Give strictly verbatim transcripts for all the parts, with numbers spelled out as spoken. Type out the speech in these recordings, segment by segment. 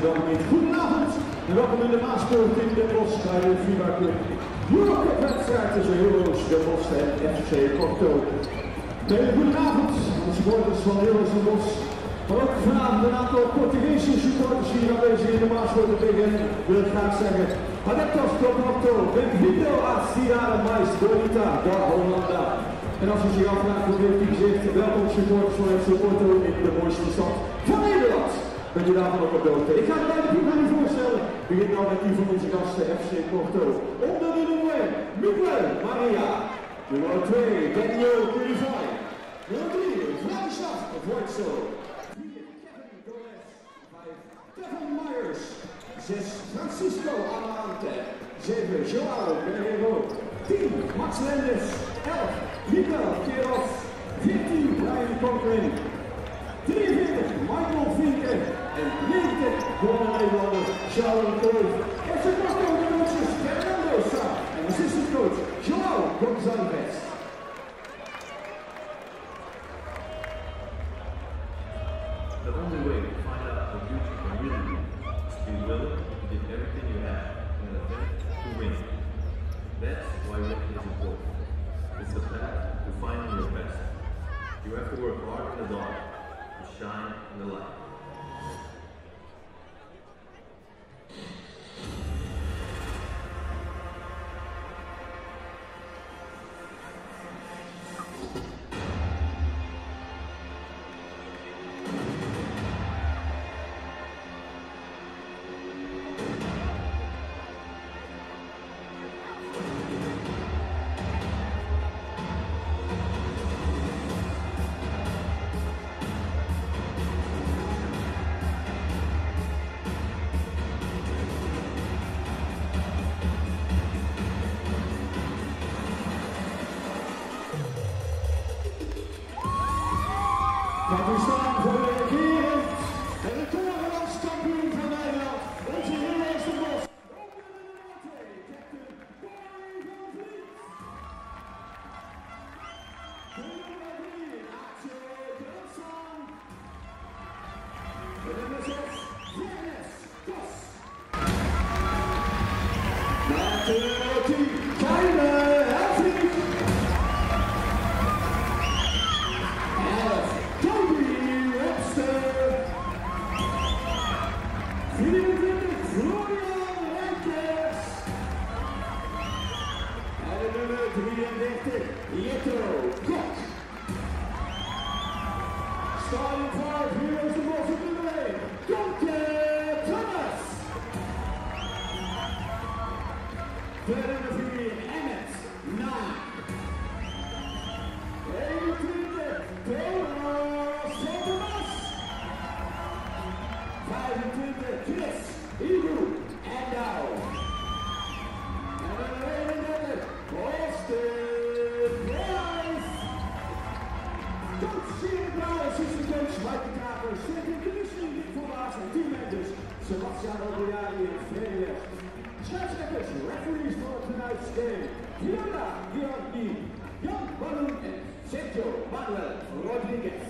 welkom in. Goedenavond en welkom in de Maaspoort in Den Bosch bij de FIFA Club Eurocup-wedstrijd tussen Heroes Den Bosch en F C Porto. Hele goedenavond aan de supporters van Heroes Den Bosch. Maar ook vanavond een aantal Portugese supporters hier aanwezig in de Maaspoort tegen, wil ik graag zeggen. Adeptos do Porto, bem-vindo a Cidade Mais Bonita da Holanda. En als u zich afvraagt hoe dit team zegt, welkom supporters van F C Porto in de mooiste stad van Nederland. Bent u daarvan ook op de hoogte? Ik ga de beide ploegen aan u voorstellen. We beginnen nou met die van onze gasten F C Porto. Onder de nummer één, Miguel Maria. Nummer twee, Daniel Purify. Nummer drie, Vladislav Voitsel. vier, Kevin Gomez. vijf, Kevin Myers. zes, Francisco Amarante. zeven, Joao Guerrero. tien, Max Lendes. elf, Miguel Queiroz. veertien, Brian Cochran. drieënveertig, Michael Vinken. En negentig, gewone Nederlander, Sharon Cruyff. F C Porto coaches Fernando Sa en assistant coach Joao Gonçalves. The only way to find out what you can really do is to be willing to give everything you have in an attempt to win. That's why winning is important. It's the path to finding your best. You have to work hard in the dark to shine in the light. Gaat u staan voor de regerend en de torenlands kampioen van Nederland, onze Heroes Den Bosch. Onder de nummer twee, captain Barry van Vliet. De nummer drie, Atje Brandson. De nummer zes, Dennis Kos. De nummer tien, Kleine Helfrich. drieëndertig, Jetro Kok. Starting five, Heroes Den Bosch op nummer één, Donke Thomas. De nummer vier, Emmet Naak. eenentwintig, Thomas Thomas. vijfentwintig, Chris Igu Endau. En nummer eenendertig, Austin Price. Coach Sierra Blauw, assistant coach Mike de Kaper, second conditioning Nick van Baas en teammembers Sebastian Obriari en Freddy West. Scheidsrechters, referees voor tonight's game, Fiona Giorgi, Jan Balloon en Sergio Manuel Rodriguez.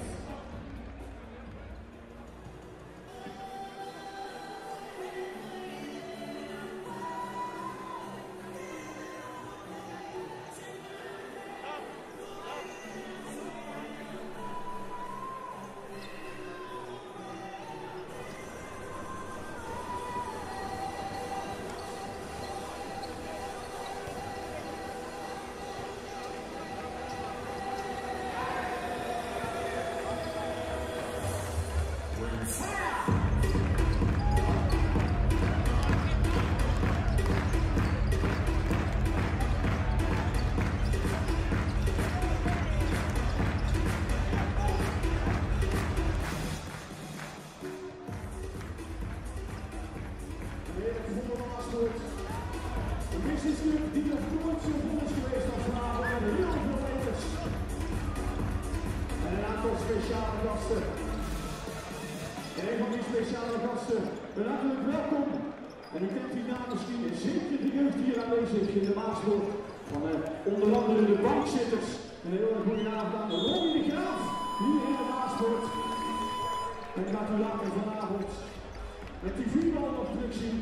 Een businessclub die nog nooit zo goed is geweest als vanavond en heel veel levens. En een aantal speciale gasten. En een van die speciale gasten, een hartelijk welkom. En u kent die naam misschien, zeker die jeugd hier aanwezig in de Maaspoort. Van uh, onder andere de bankzitters. Een heel erg goede avond aan Ronnie de Graaf, hier in de Maaspoort. En gaat u later vanavond met die vierbalobstructie.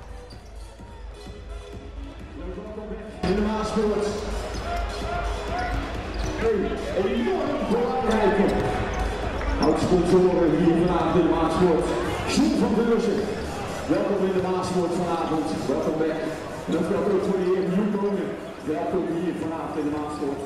In de Maaspoort. Een enorm belangrijke houtsponsoren hier vanavond in de Maaspoort. John van Beurzen. Welkom in de Maaspoort vanavond. Welkom back. En dat geldt ook voor de heer Nieuwkomen. Welkom hier vanavond in de Maaspoort.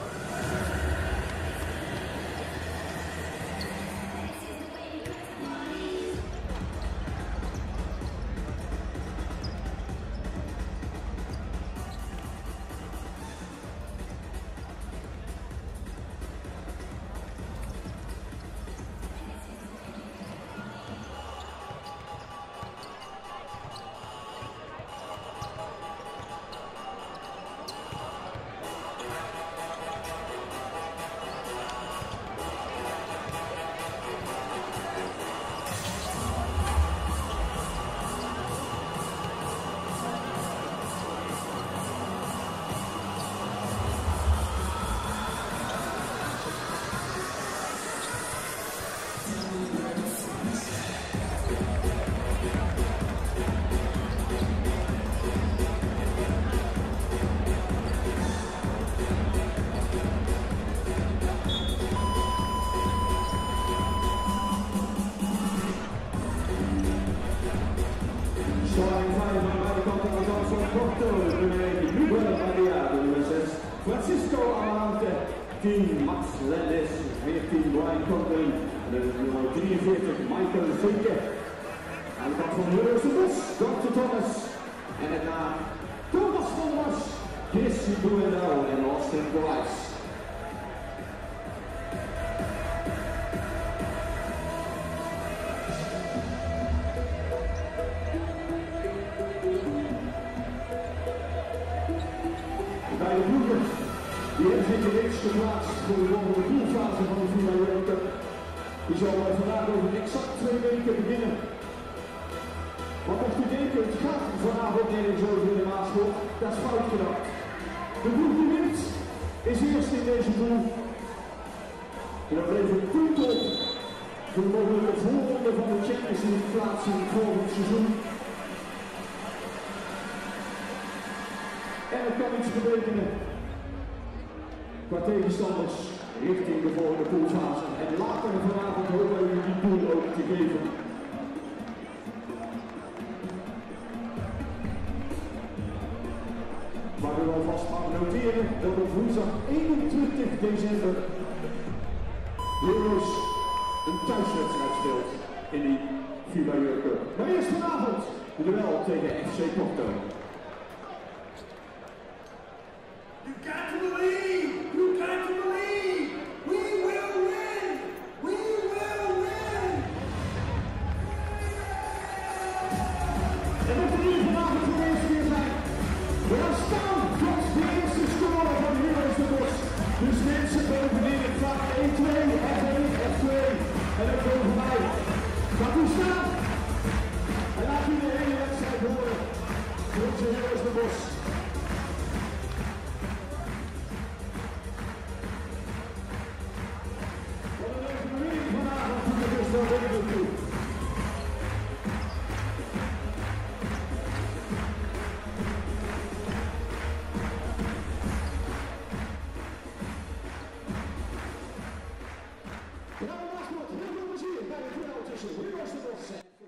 Francisco Amarante, team Max Lendes, veertien Brian Conklin, nummer drieënveertig Michael Vinke. Aan de kant van Heroes de Bos, dokter Thomas. En daarna Thomas van der Bos, Jesse Bruno en Austin Bryce. Bij de ploegen die hebben zich reeds geplaatst voor de volgende poolfase van de Villa World Cup. Die zal vandaag over exact twee weken beginnen. Wat mocht u denken, het gaat vanavond nergens over in de Maaspoort, dat is fout gedacht. De ploeg die wint is eerst in deze pool. En dat levert een punt op voor de mogelijke voorronde van de Champions League plaatsing volgend seizoen. En het kan iets betekenen qua tegenstanders richting de volgende poolfase. En later vanavond hopen we die pool ook te geven. Maar we alvast maar noteren dat op woensdag eenentwintig december Heroes een thuiswedstrijd speelt in die Villa World Cup. Maar eerst vanavond de duel tegen F C Porto. You got to believe! You got to believe! We will win! We will win! En dat we hier vanavond voor de eerste keer zijn. We gaan staan tot de eerste score van Heroes de Bos. Dus mensen bovenin, het gaat één twee, F één, F twee. En dan boven mij. Gaat u staan? En laat u de hele wedstrijd horen. Voor onze Heroes de Bos. Ja, dat was goed. Heel veel plezier bij het duel tussen Heroes de Bos en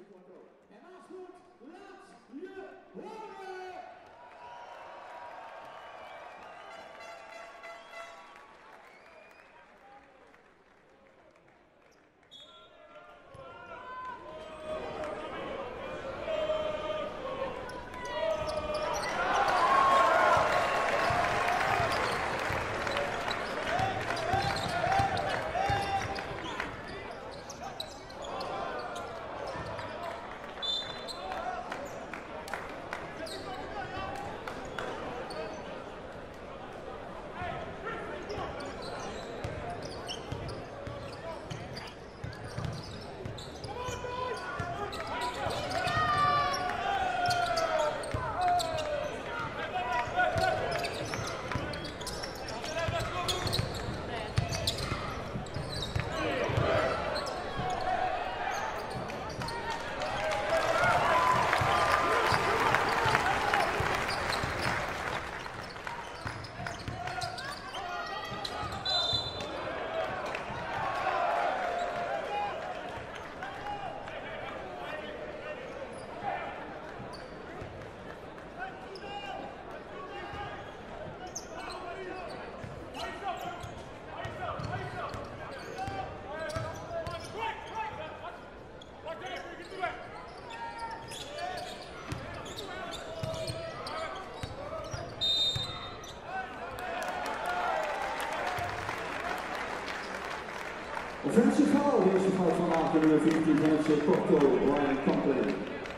bosgenoot van Aken, nummer vijftien van F C Porto, Brian Company.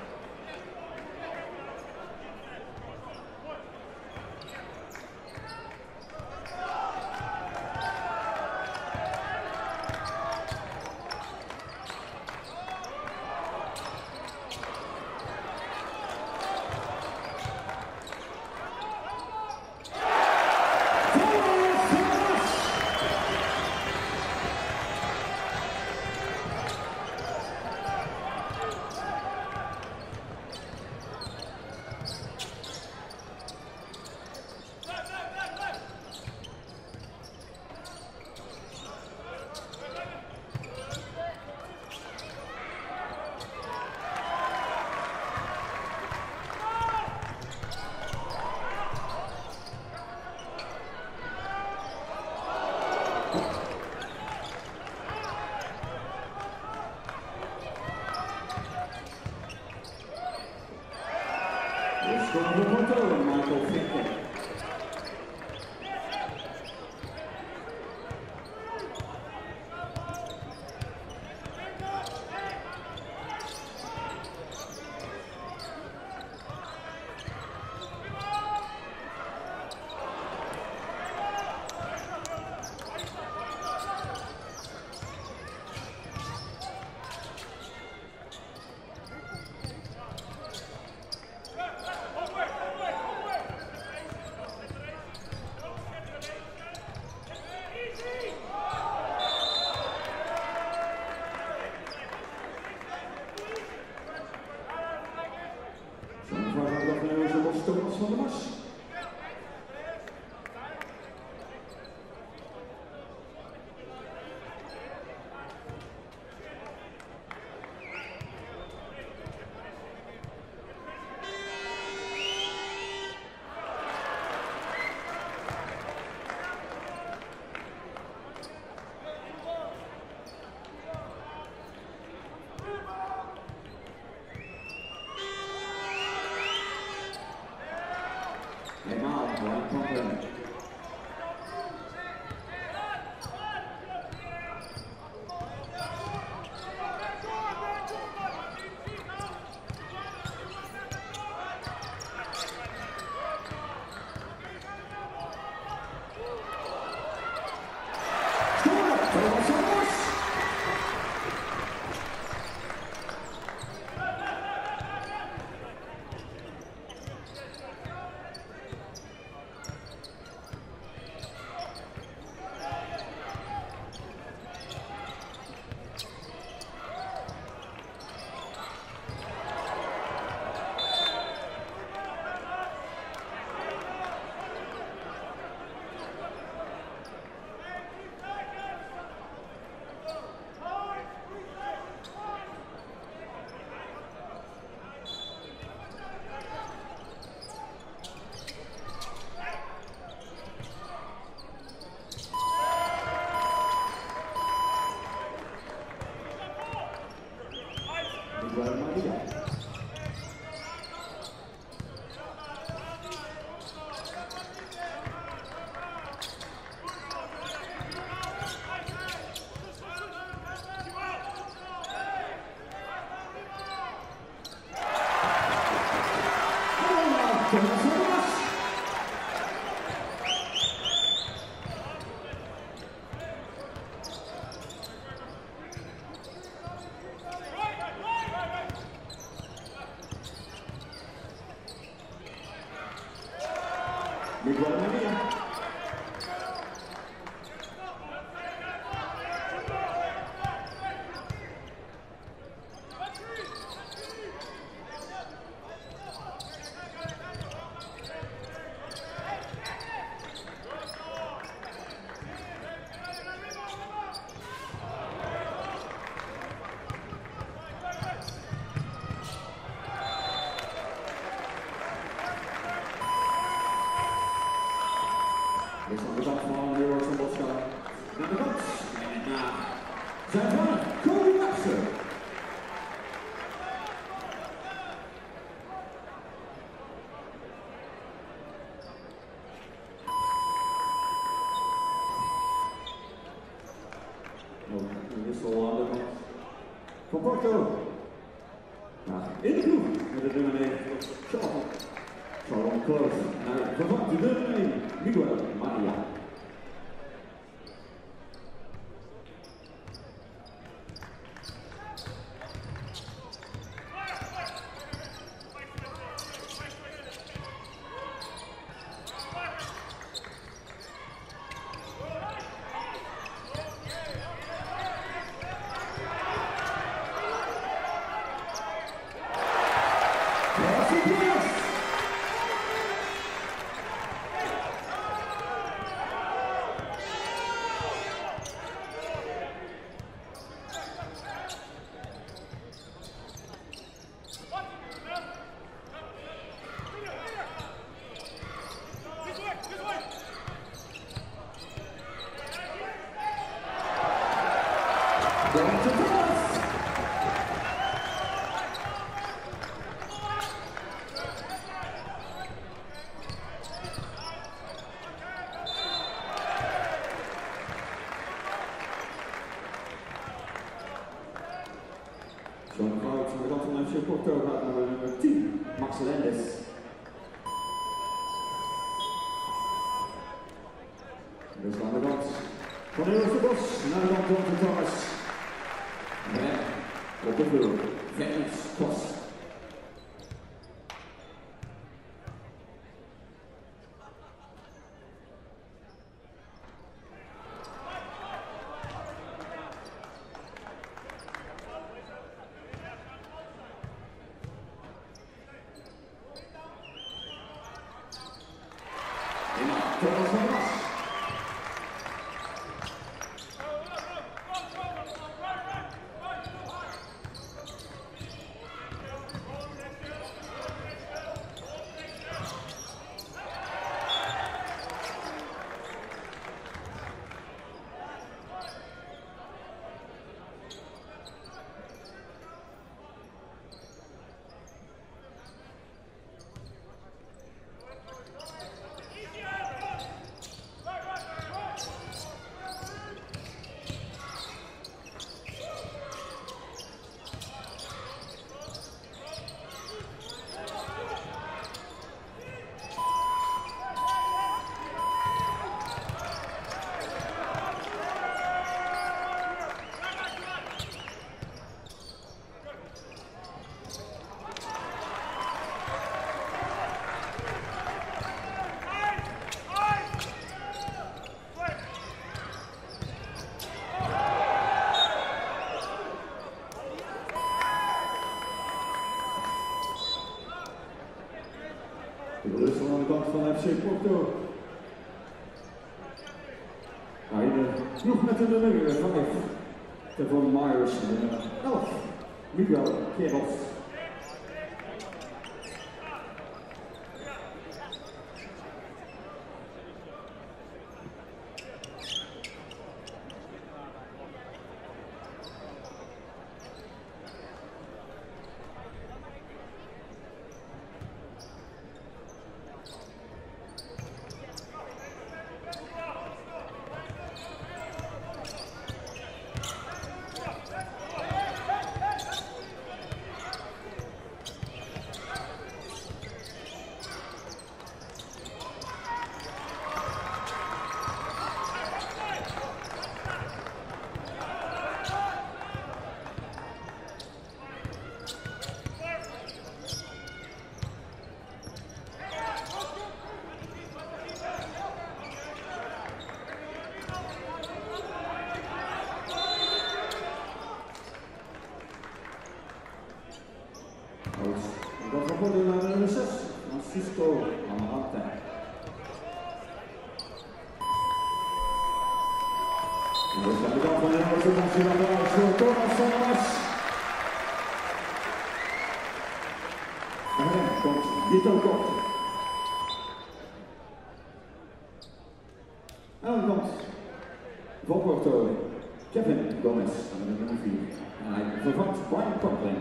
From the Porto, Michael Finkel. Thomas van der Mars. Helemaal, Brian Company. Miguel Maria. Miguel Maria. Dit is de dag van de Roos van Bosca. Naar de kant. En na zijn van Cody Webster. Oh, wissel aan de kant. van Porto. Nou, in de ploeg met de nummer negen, Charles. Charles Close. En hij vervangt de nummer één, Miguel Maria. Zo'n groot rand van F C Porto gaat naar nummer tien, Max Lendes. Dus aan de kant van de Eerste Bos naar de kant van de Thomas. En op de vloer, Venus Kos. Thomas van Ras. De rust aan de kant van F C Porto. Nou, in de ploeg met de nummer vijf, Devon Myers en de nummer elf, Miguel Queiroz. Dat gaat worden naar de nummer zes, Francisco Amarante. En dat is aan de kant van de Nederlandse nationale voor Thomas van Ras. En dan komt Vito Kok. En dan komt van Porto Kevin Gomez aan de nummer vier. En hij vervangt Brian Conklin.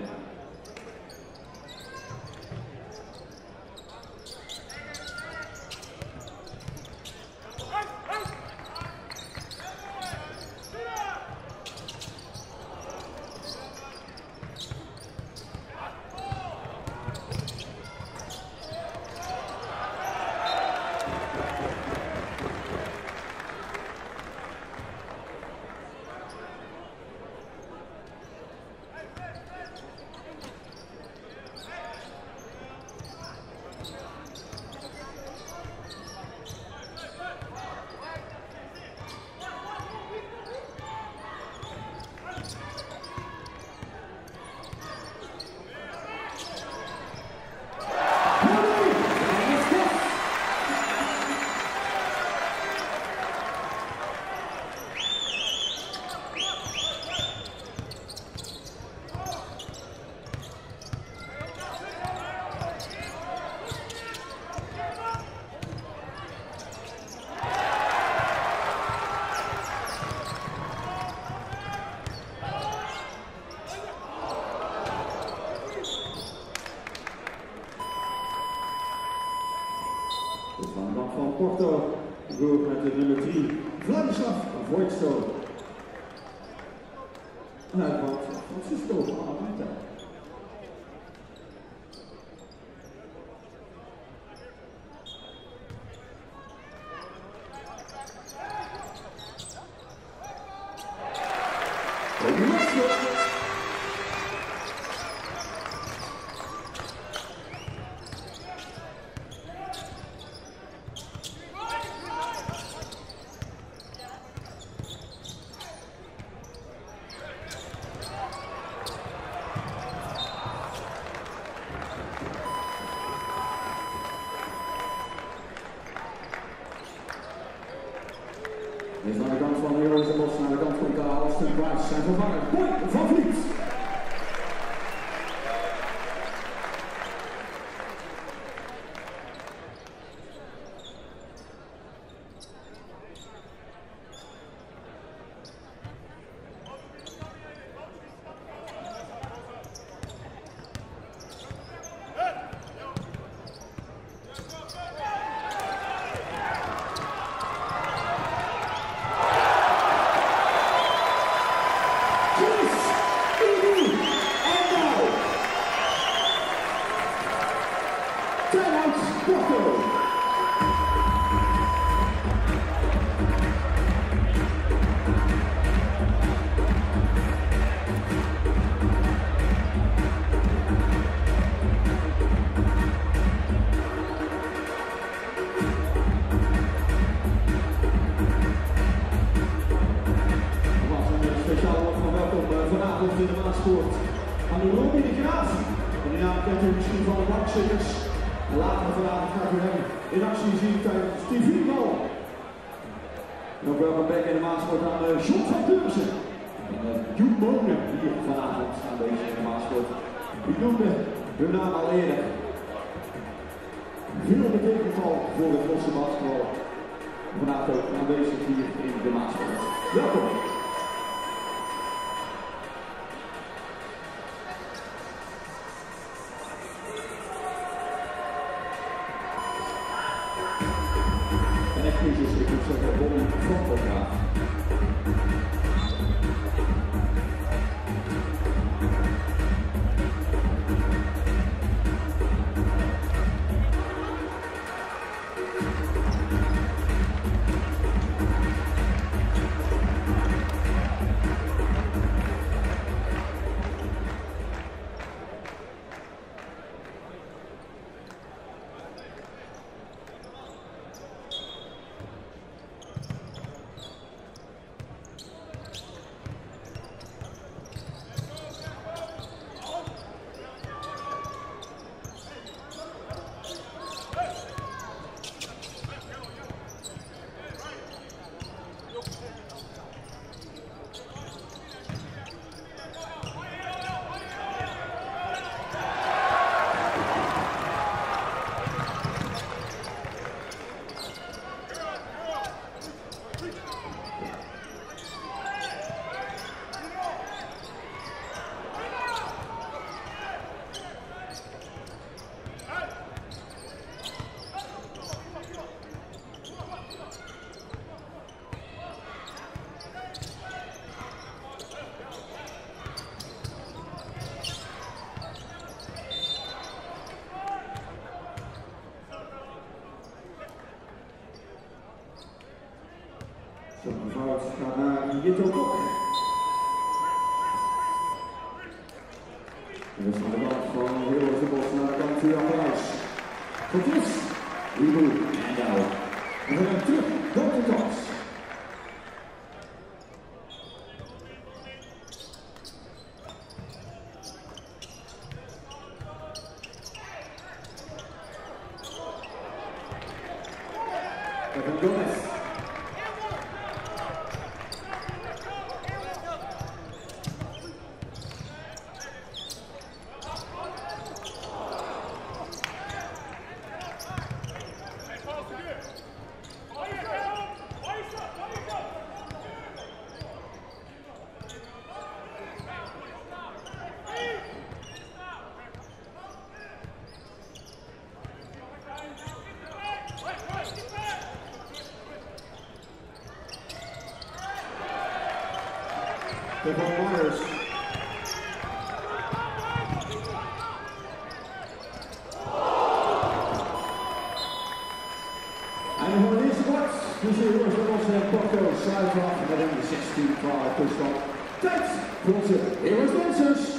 van Porto, gebeurt met de nummer drie, Vladislav Vojtsto. En hij van Francisco Amaranta. Dit is aan de kant van de Heroes Bos, naar de kant van de Austin Price. Zijn vervanger, Boy van Vliet. In de maatsport aan de Robin de Graaf. En die naam kent u misschien van de bankzitters. En later vanavond gaat u hem in actie zien tijdens T V-bal. En ook welkom back in de maatsport aan uh, John van Deurzen. En uh, Joep Monen hier vanavond aanwezig in de maatsport. Ik noemde hun naam al eerder. Veel betekent al voor het Bosse basketbal. Vanavond ook aanwezig hier in de maatsport. Welkom. En excuses, ik moet zeggen, Bonnie Frontfotograaf. Zo, mevrouw gaat naar Jitto Kok. En dat is aan de kant van Heroes Bos naar de kant van Jan Prijs. Tot is Ibu en Douw. En we gaan terug door de kans. Kevin Gomez. Right, right. Stefan Myers. En voor de eerste kwart, dus de jongens van onze Porto sluiten af met een zestien twaalf tussenstand. Tijd voor onze Heroes Dancers.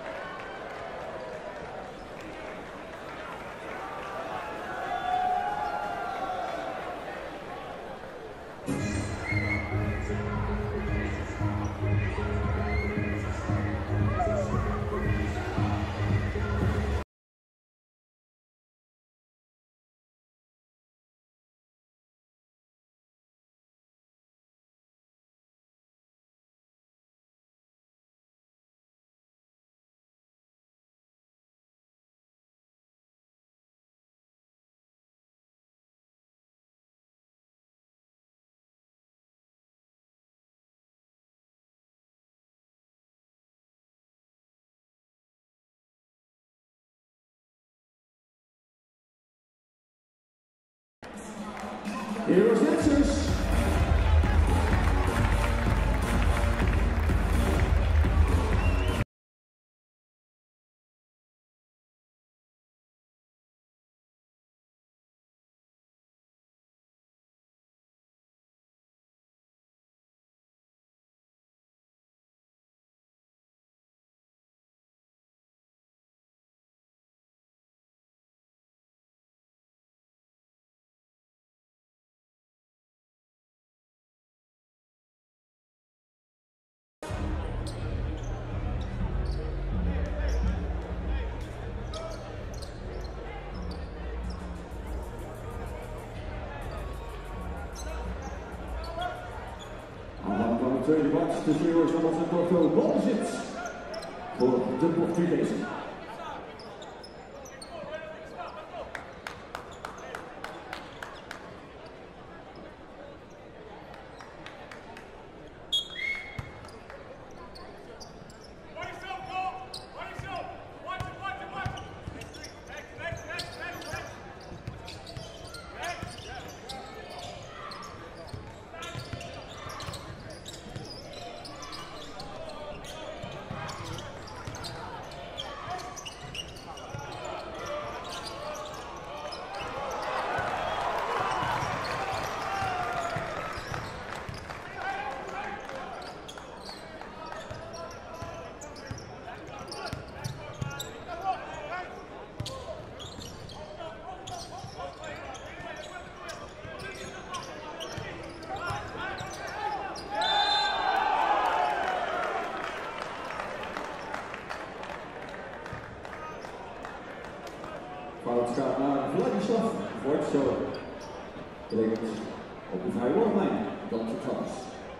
Heroes Dancers. Tweede kwart, de Heroes van onze Porto balbezit voor de Portugezen. Fout gaat naar Vladislav Vortsov. Betekent op de vrije worplijn, dat het was.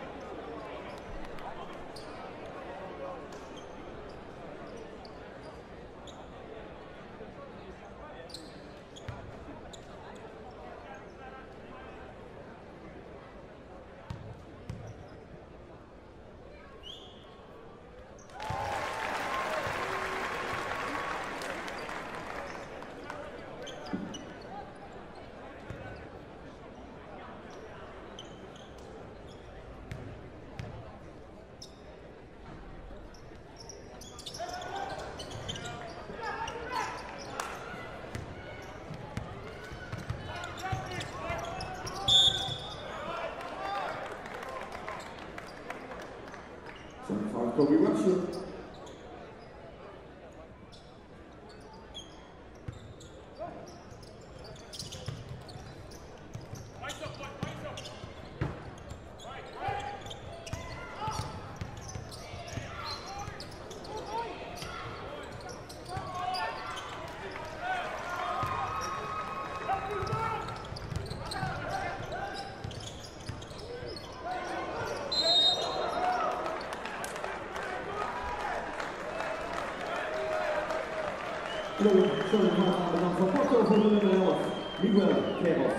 Van Kobe Webster. Sorry, van Van Porto voor de nummer elf, Miguel Queiroz.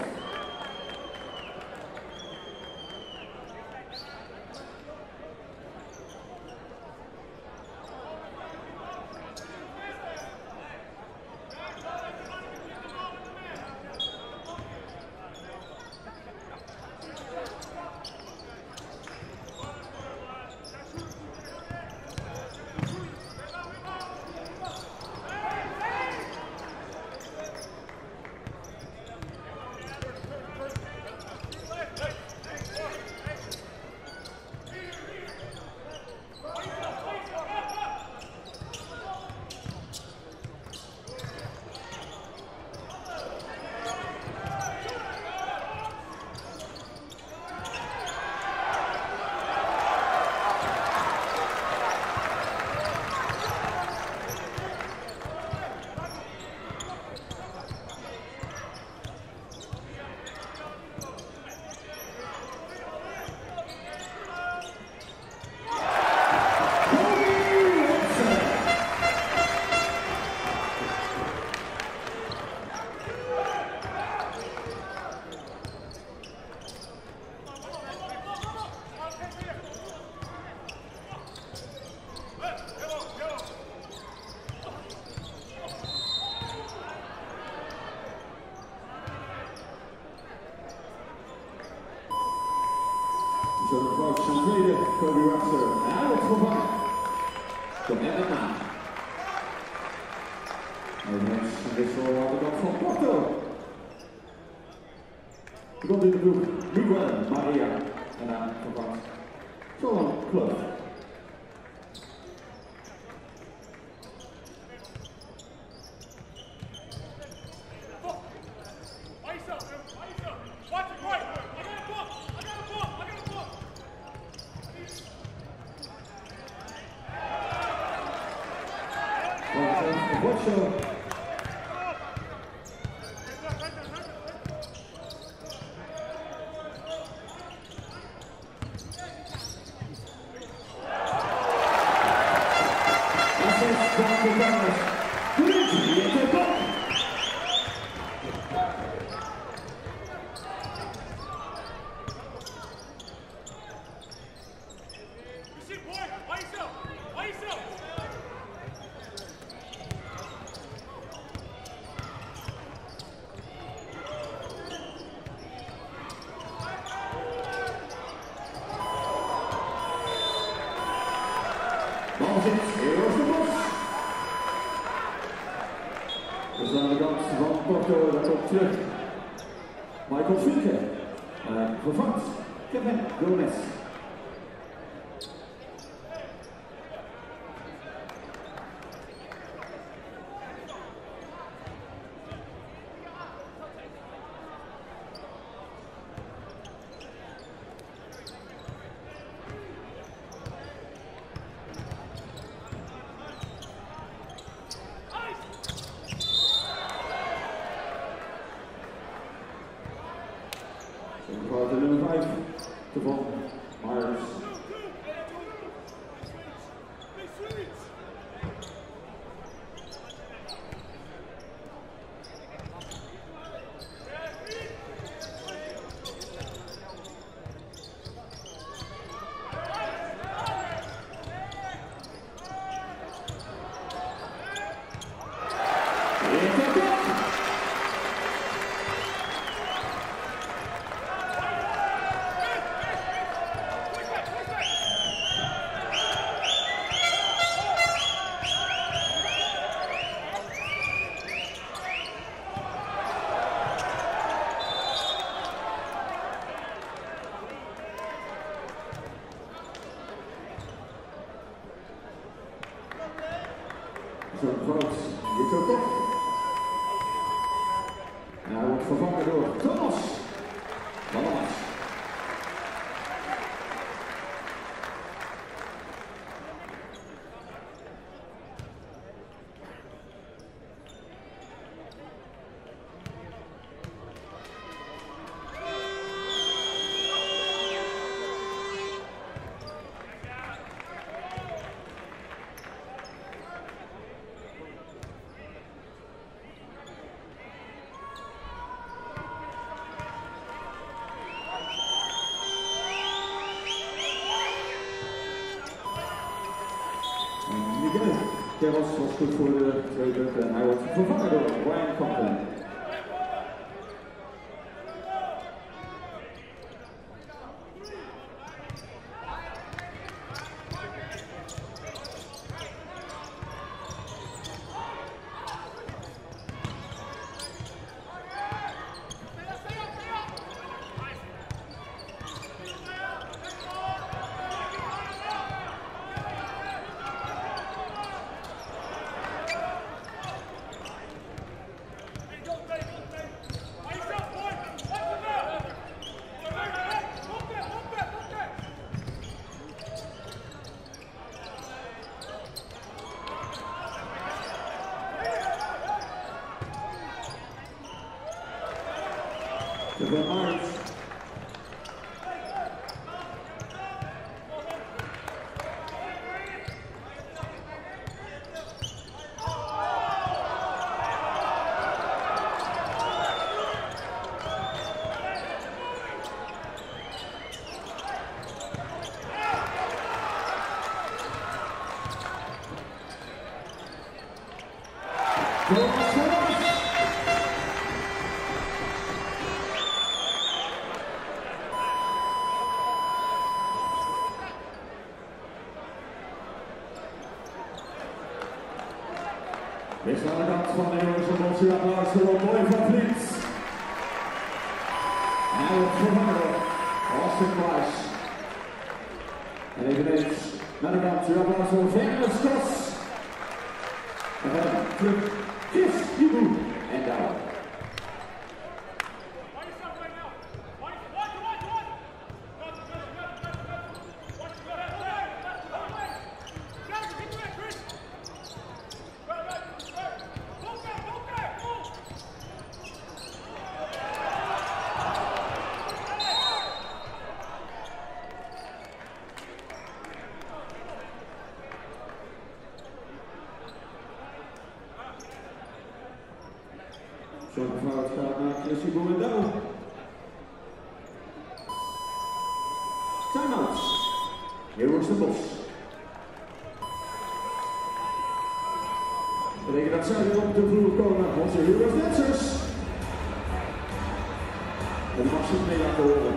Kobe Webster. En hij wordt vervangen door Emma Maan. Eveneens een wissel aan de kant van Porto. Er komt in de ploeg Miguel Maria en daar vervangt Solon Club. Bal zit, Eros de Bos. Dus aan de kant van Porto, daar komt terug Michael Finke. Uh, vervangt Kevin Gomez. De nummer vijf te van Myers. Zo'n groot Jito Kok. En hij wordt vervangen door Thomas Ballas. Miguel Terras was goed voor de twee punten en hij wordt vervangen door Ryan Compton. The Myers. Is aan de kant van de jongens van Bossie applaus voor Mooi van Vliet. En hij wordt vervangen Austin Price. En eveneens naar de kant, uw applaus voor Werner Skos. En dan terug Chris Ibu en Douwe. Zo'n fout gaat naar Chris Ibu en Douwe. Time-out. Heroes de Bos. Dat betekent dat zij weer op de vloer komen, onze Heroes Dancers. En mag ze mee laten horen.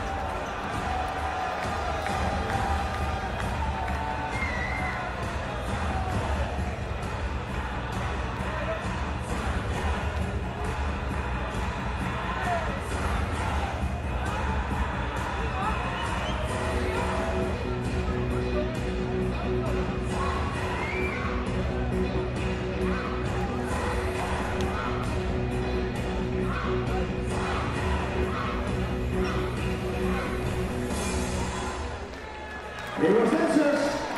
Heroes Dancers!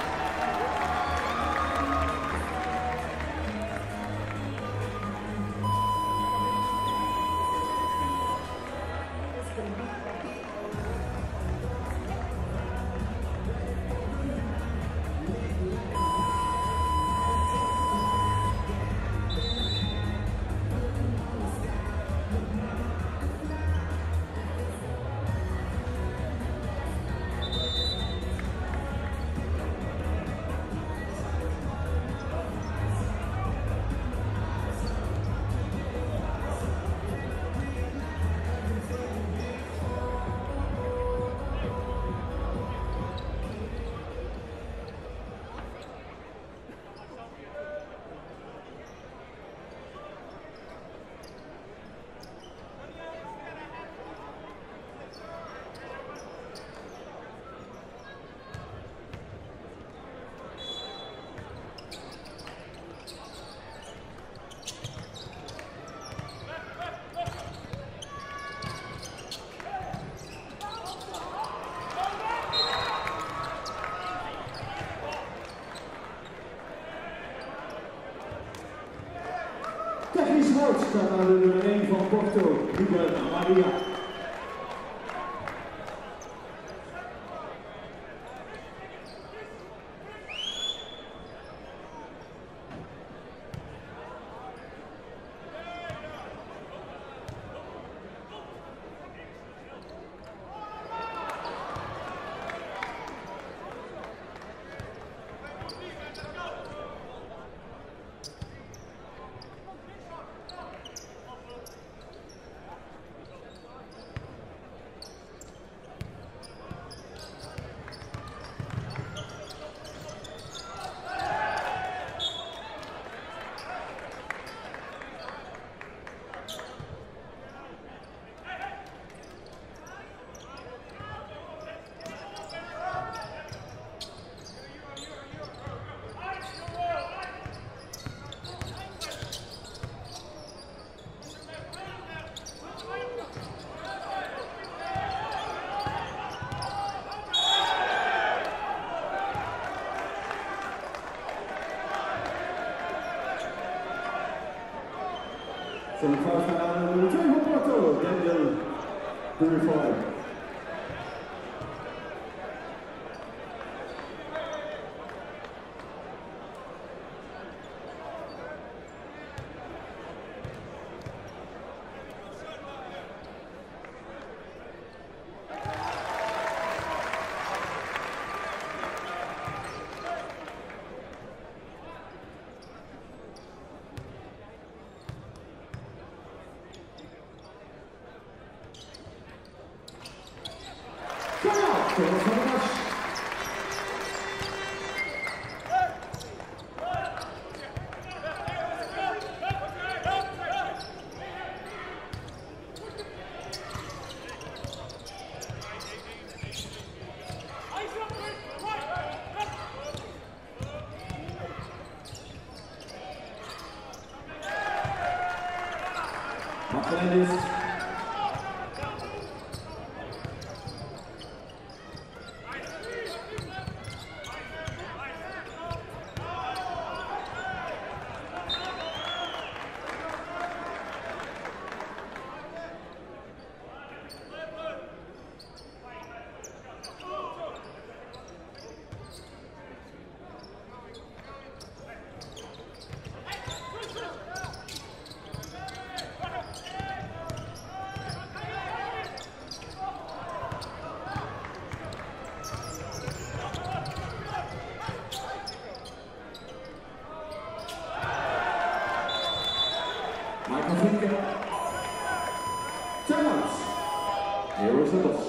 Technisch rood staat naar de nummer één van Porto, Ruben Maria. Zo'n fout gaat aan de nummer twee van Porto, Daniel Purifoy. Come on, Martinez. Michael Finke. Timeouts. Here is the bus.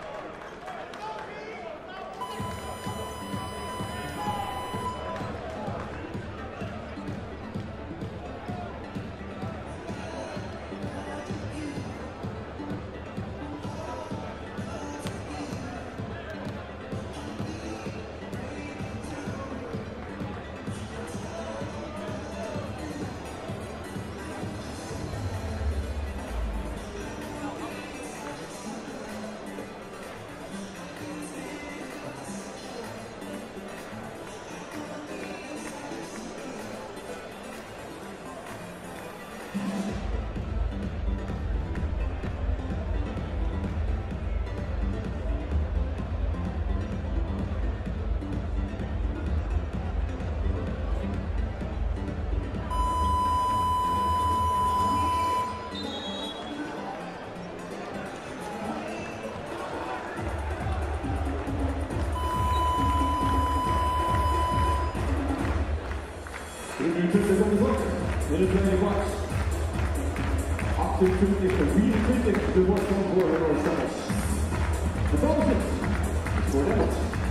drieëntwintig op de klok. In de tweede kwart. achtentwintig vierentwintig de voorsprong voor de Roosters. De bal zit voor Nederland.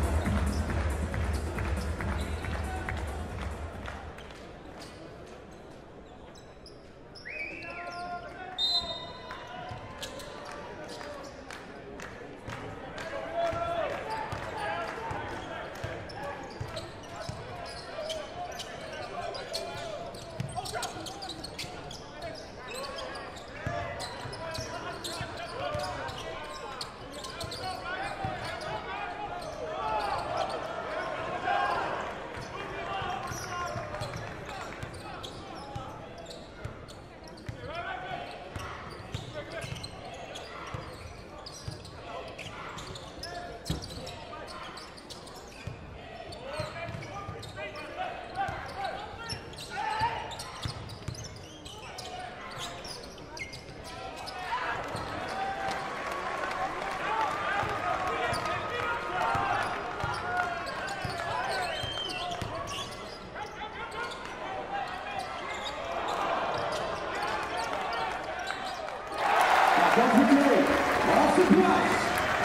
One for play, off the prize.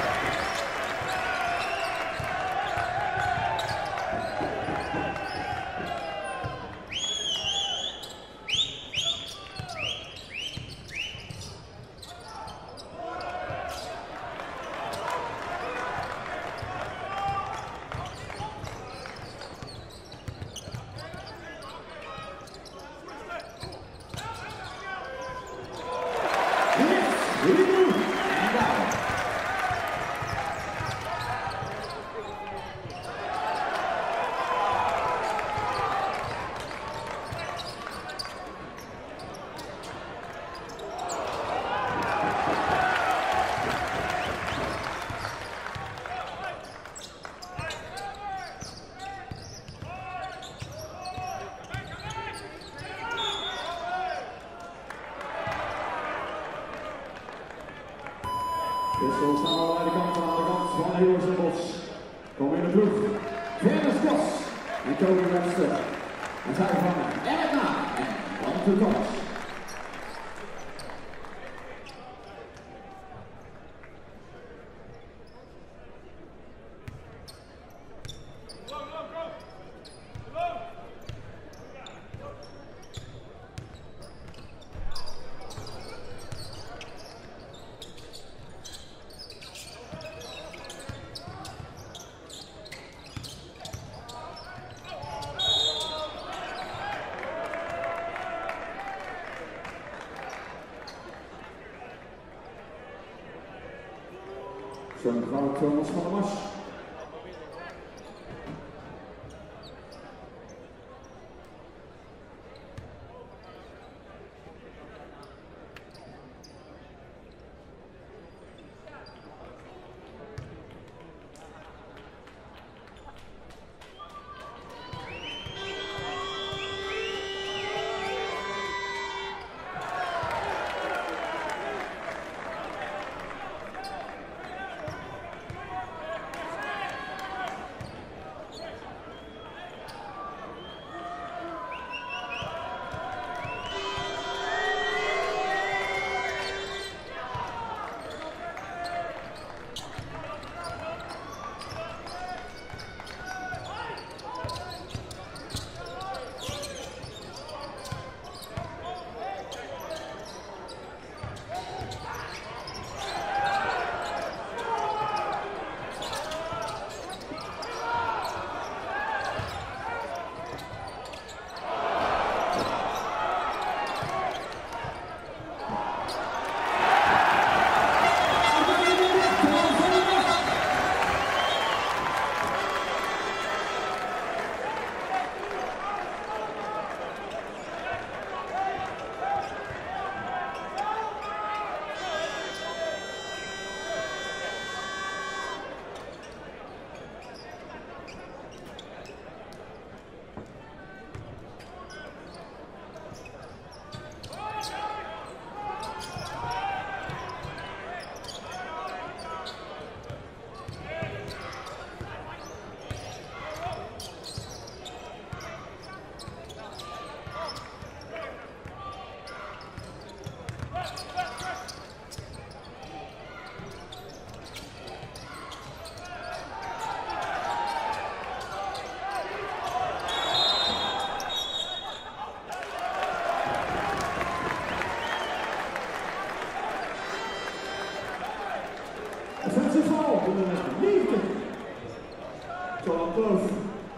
Wissel staan we aan de kant, aan de kant van Heroes en Bos. Kom in de ploeg. Venus Kos en Toby Webster. En zij van Edna en Wante Kos. Zo mevrouw Thomas van der Mars. Offensive foul, nummer negentig. John Close.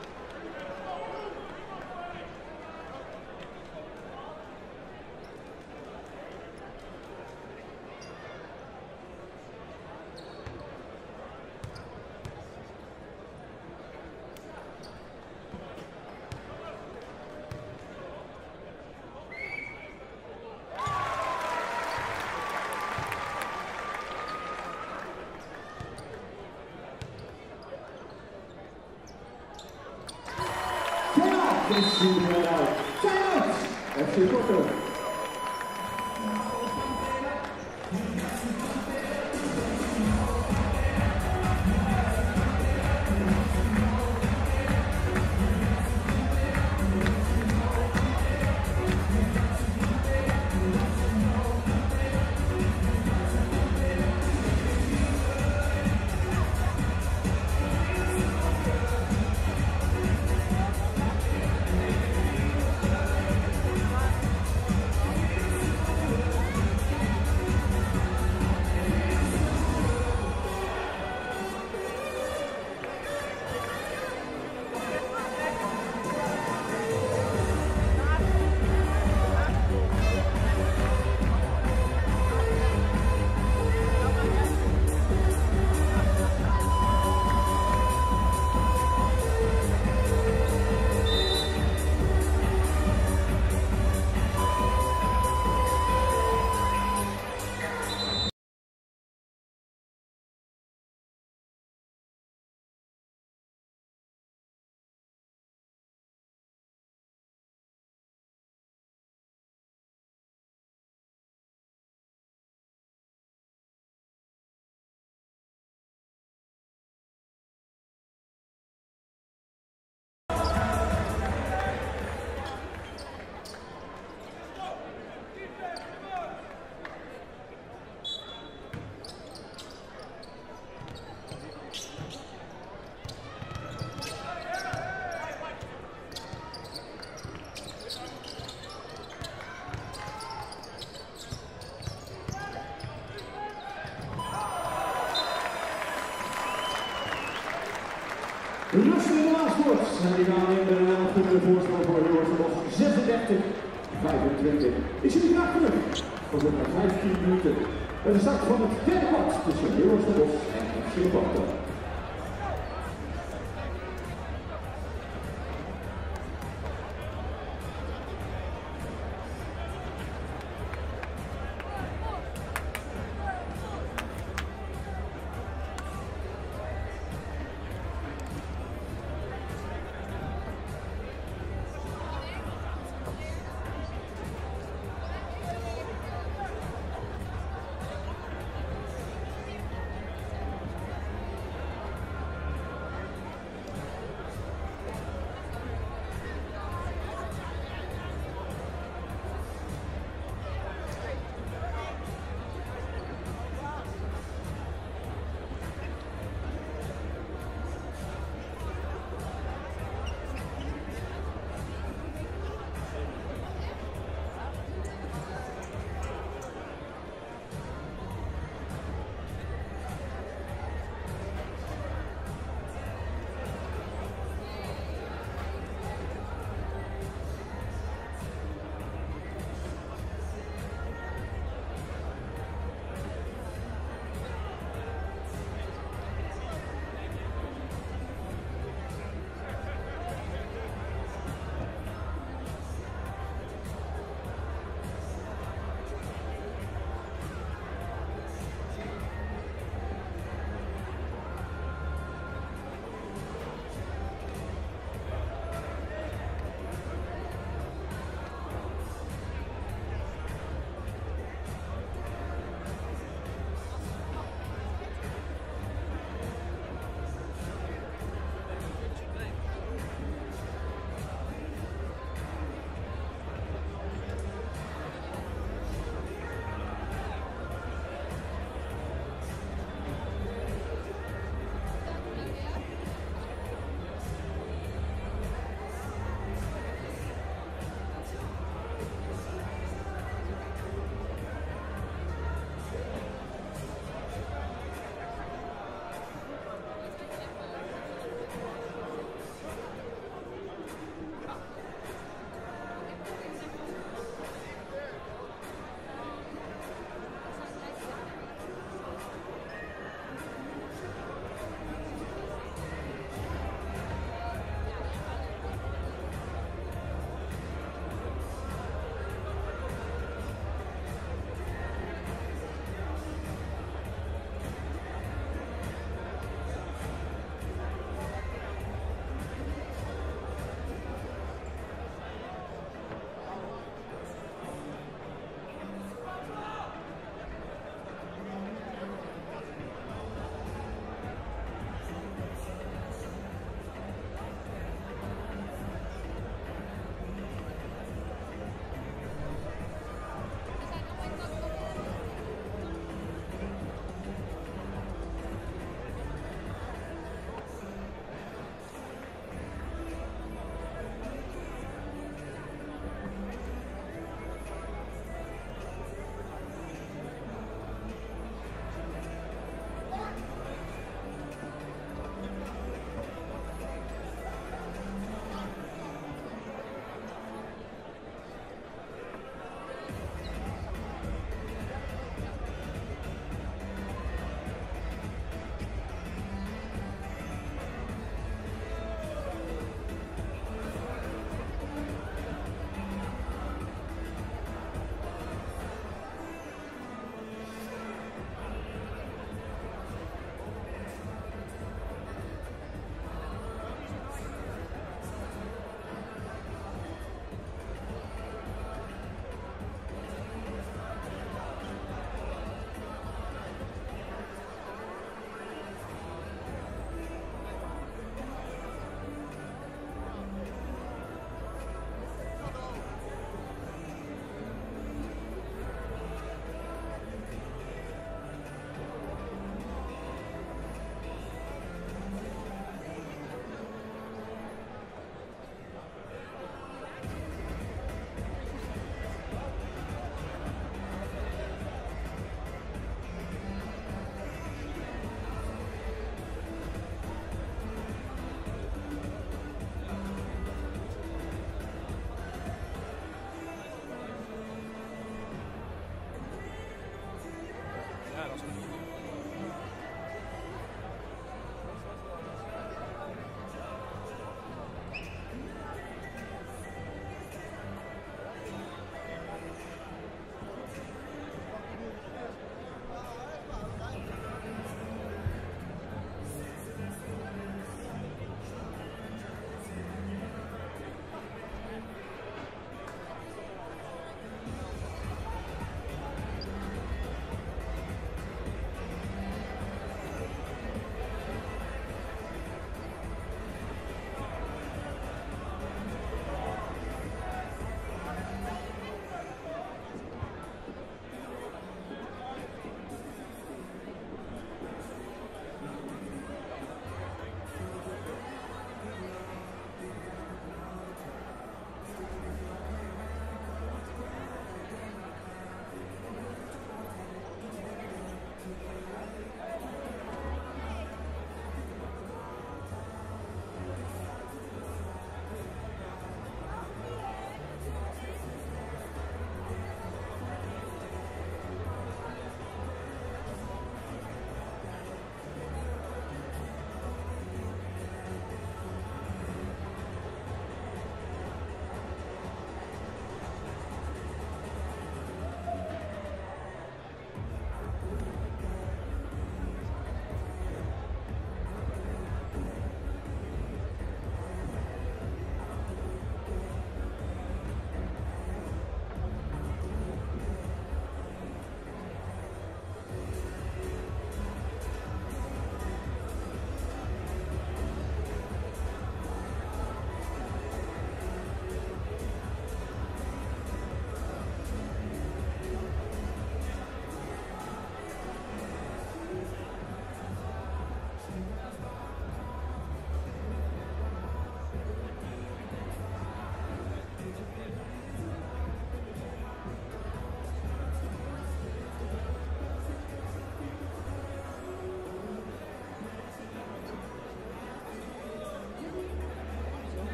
This is right out. Timeout! F C Porto. Rust in de laatste wordt. En die gaan in de helft de voorstel voor de Noorse Bos zesendertig vijfentwintig. Ik zie je graag terug. voor zo'n vijftien minuten. Bij de start van het derde kwart tussen Heroes Den Bosch en F C Porto.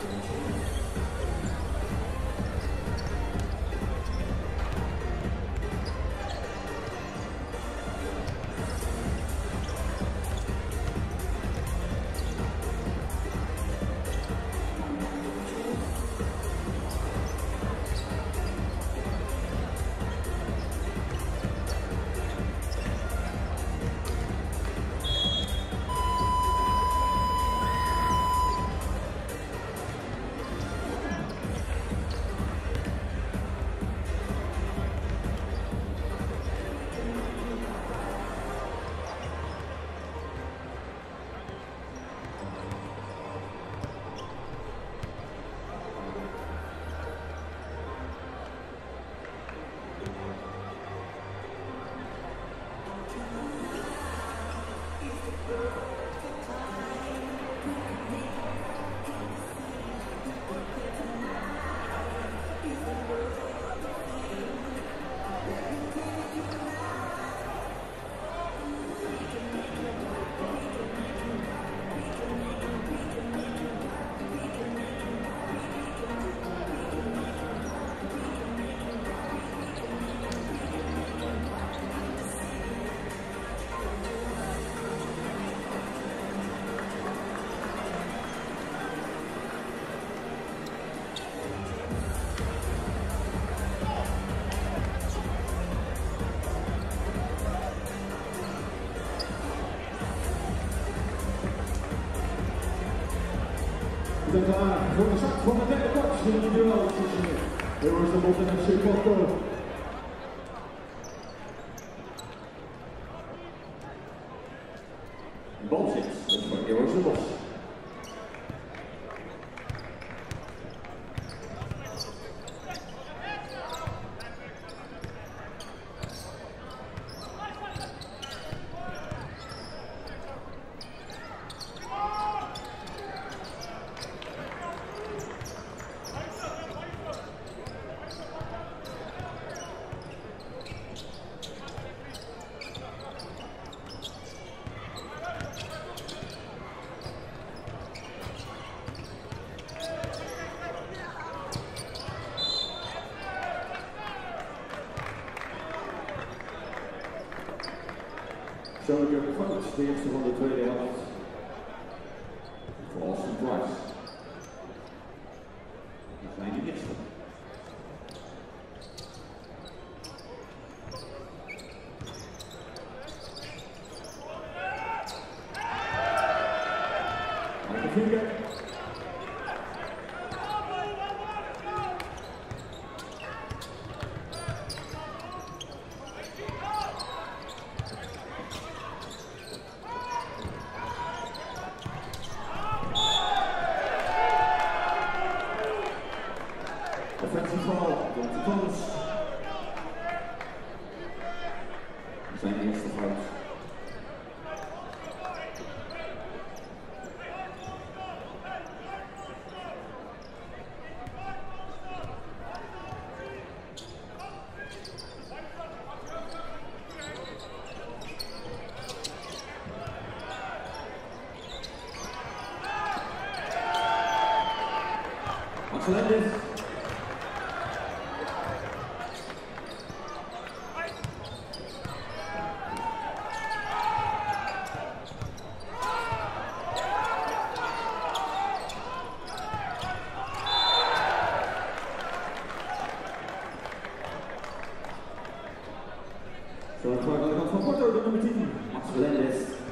We zijn klaar voor de start van de derde kwart in de duel tussen Heroes de Bos en F C Porto. Bal zit, dat is voor Heroes de Bos. Showing your coach de eerste van de tweede helft voor Austin Price. Die zijn die eerste. Michael Finger. Offensive foul, Dante Thomas. Zijn eerste fout. Max Melendez. Zo, het wordt aan de kant van Porto, de nummer tien, Max Melendez.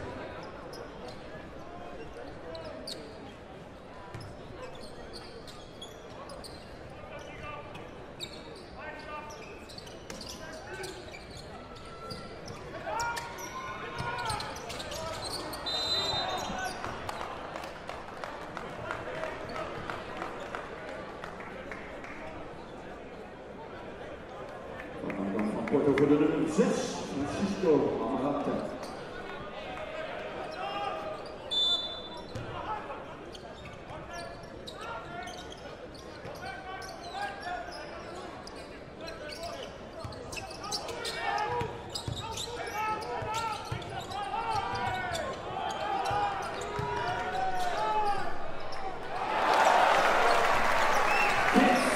Porto voor de nummer zes, Francisco Amarante.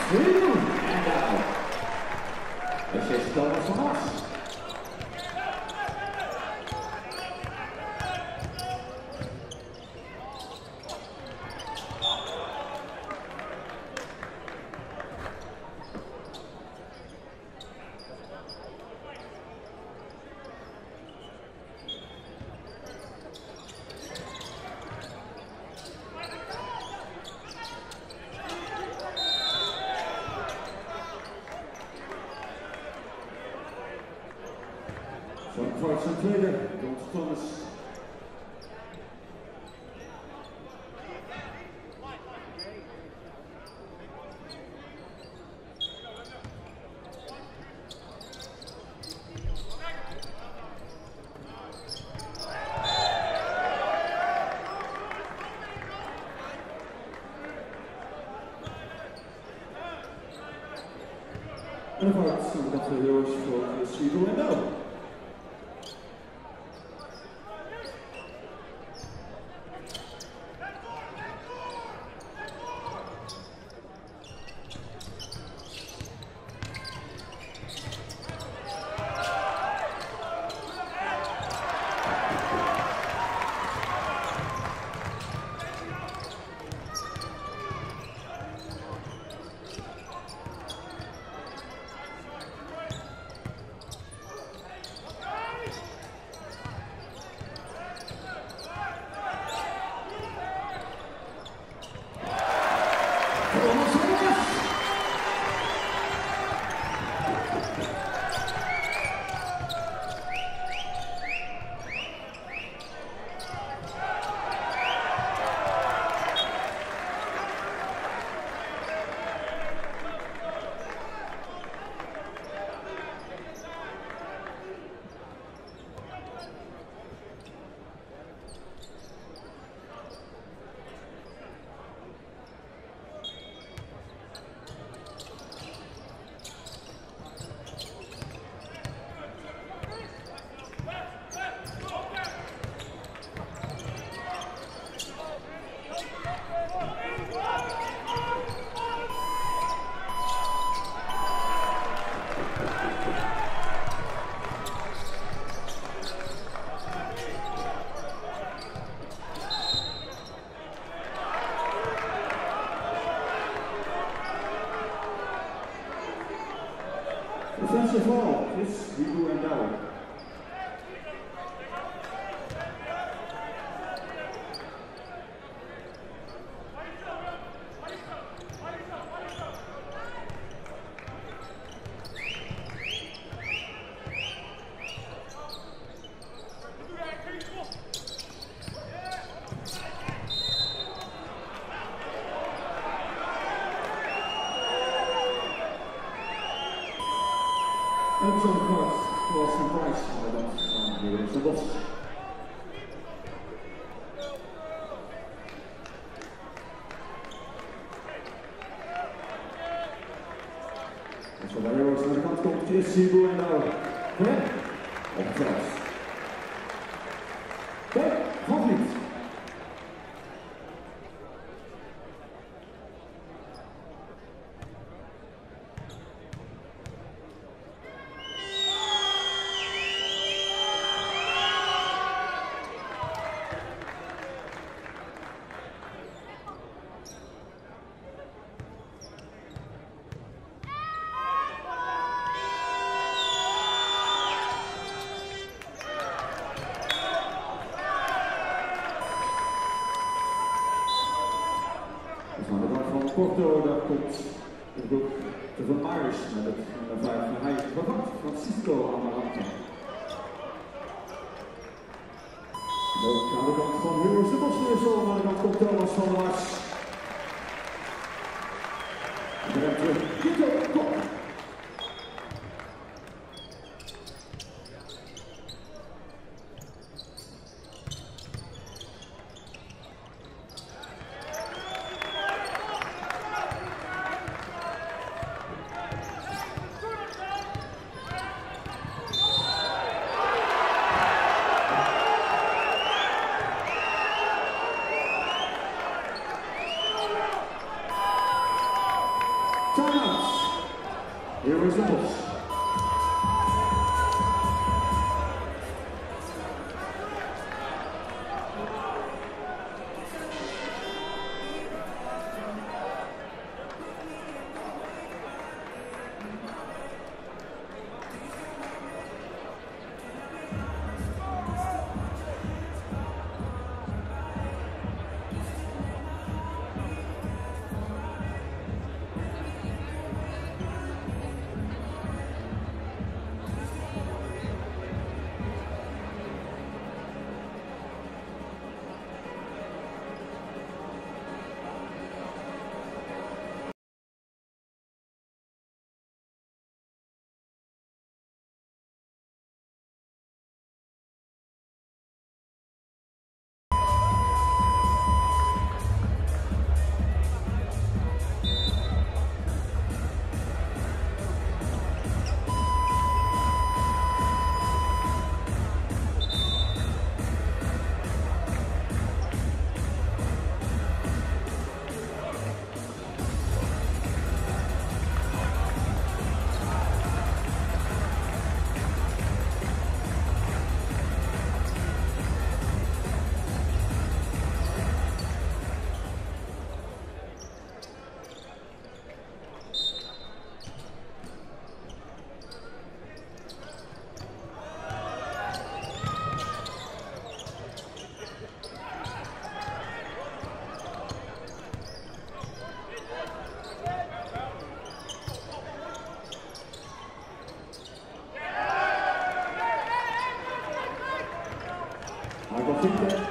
Sweden and out. This is Thomas van As. Voor zijn tweede, Don Thomas. En dan gaat het dat we heel erg voor de Sweden en nou. Defensive foul, Chris Ribu and Dow. En zo'n kwart was een prijs maar dat van de Willemse Bos. En zo bij de aan de kant komt Chris Ribu en Dow. Glenn op het veld. Kijk, Van Vliet. Aan de kant van Porto, daar komt de groep de Van Maris met het nummer vijf. En hij vervangt Francisco Amarante. Aan de kant van Huurs de Bosweersel, aan de kant komt Thomas van Mars. En dan terug Gito Kok. Timeouts. Here is the Bos. Michael Finke.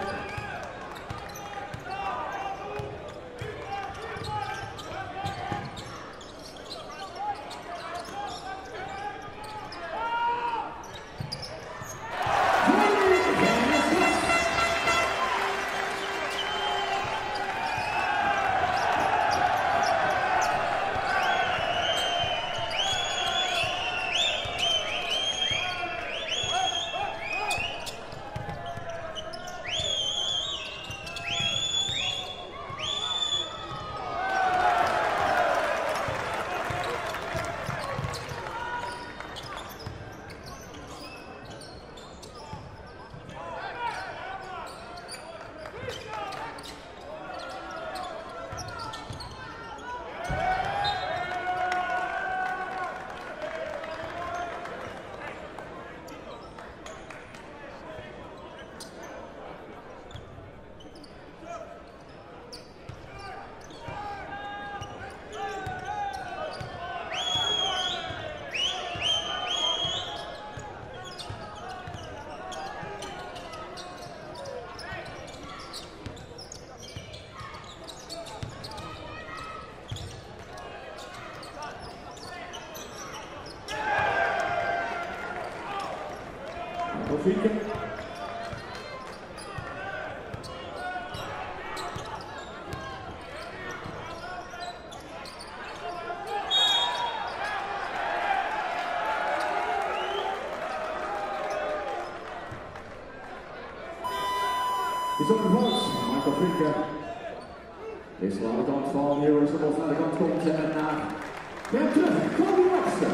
Finke. Is op de vangst, Michael Finke. Is aan de kant van Heroes of naar de kant komt en naar weer terug, Cody Webster.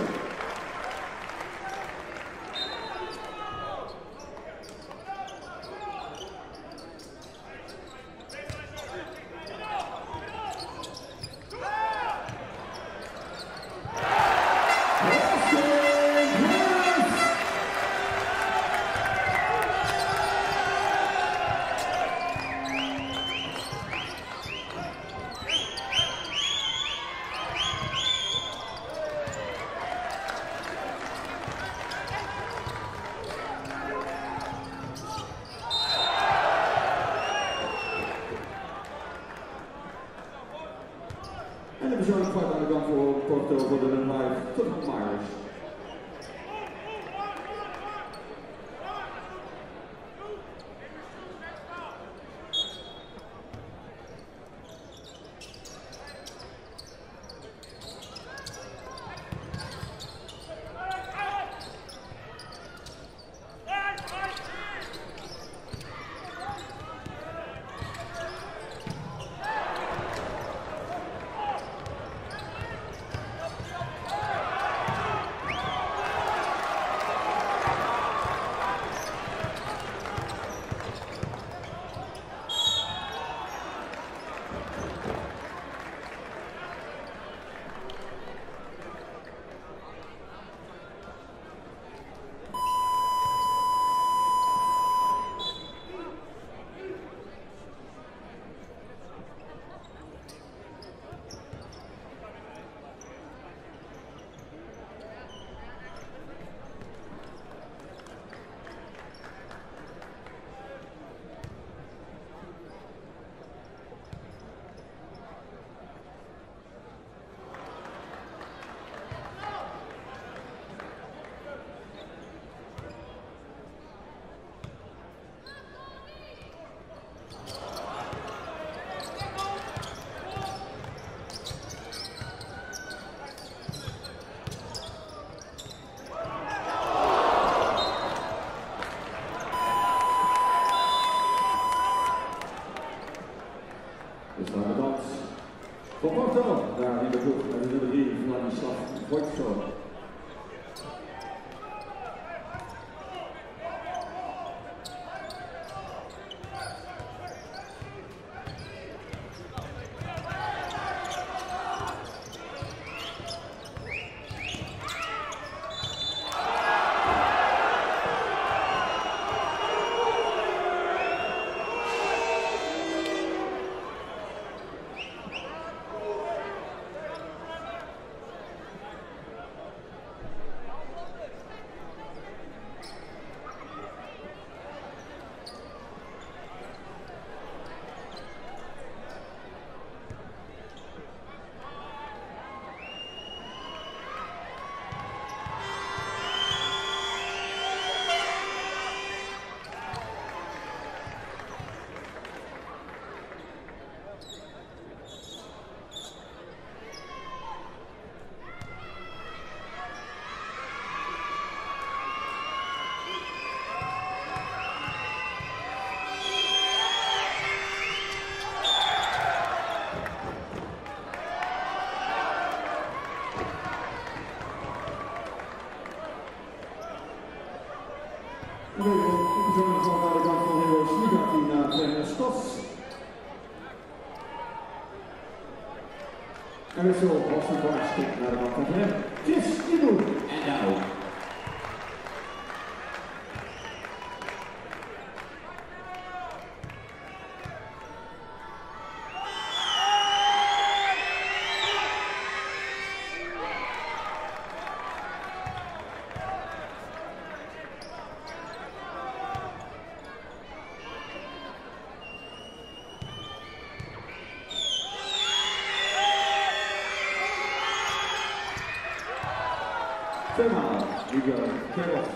En de persoonlijk fout aan de kant voor Porto voor de live tot Myers. Van Porto, daar in de ploeg met de nummer drie, Vladislav Vojtko. En wissel was een barstip naar de kant van hem. Tjus, Ibu en nou. Tweemaal, Igor Kerov.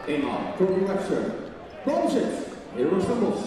eenmaal Kobe Webster. Balbezit, Heroes Den Bosch.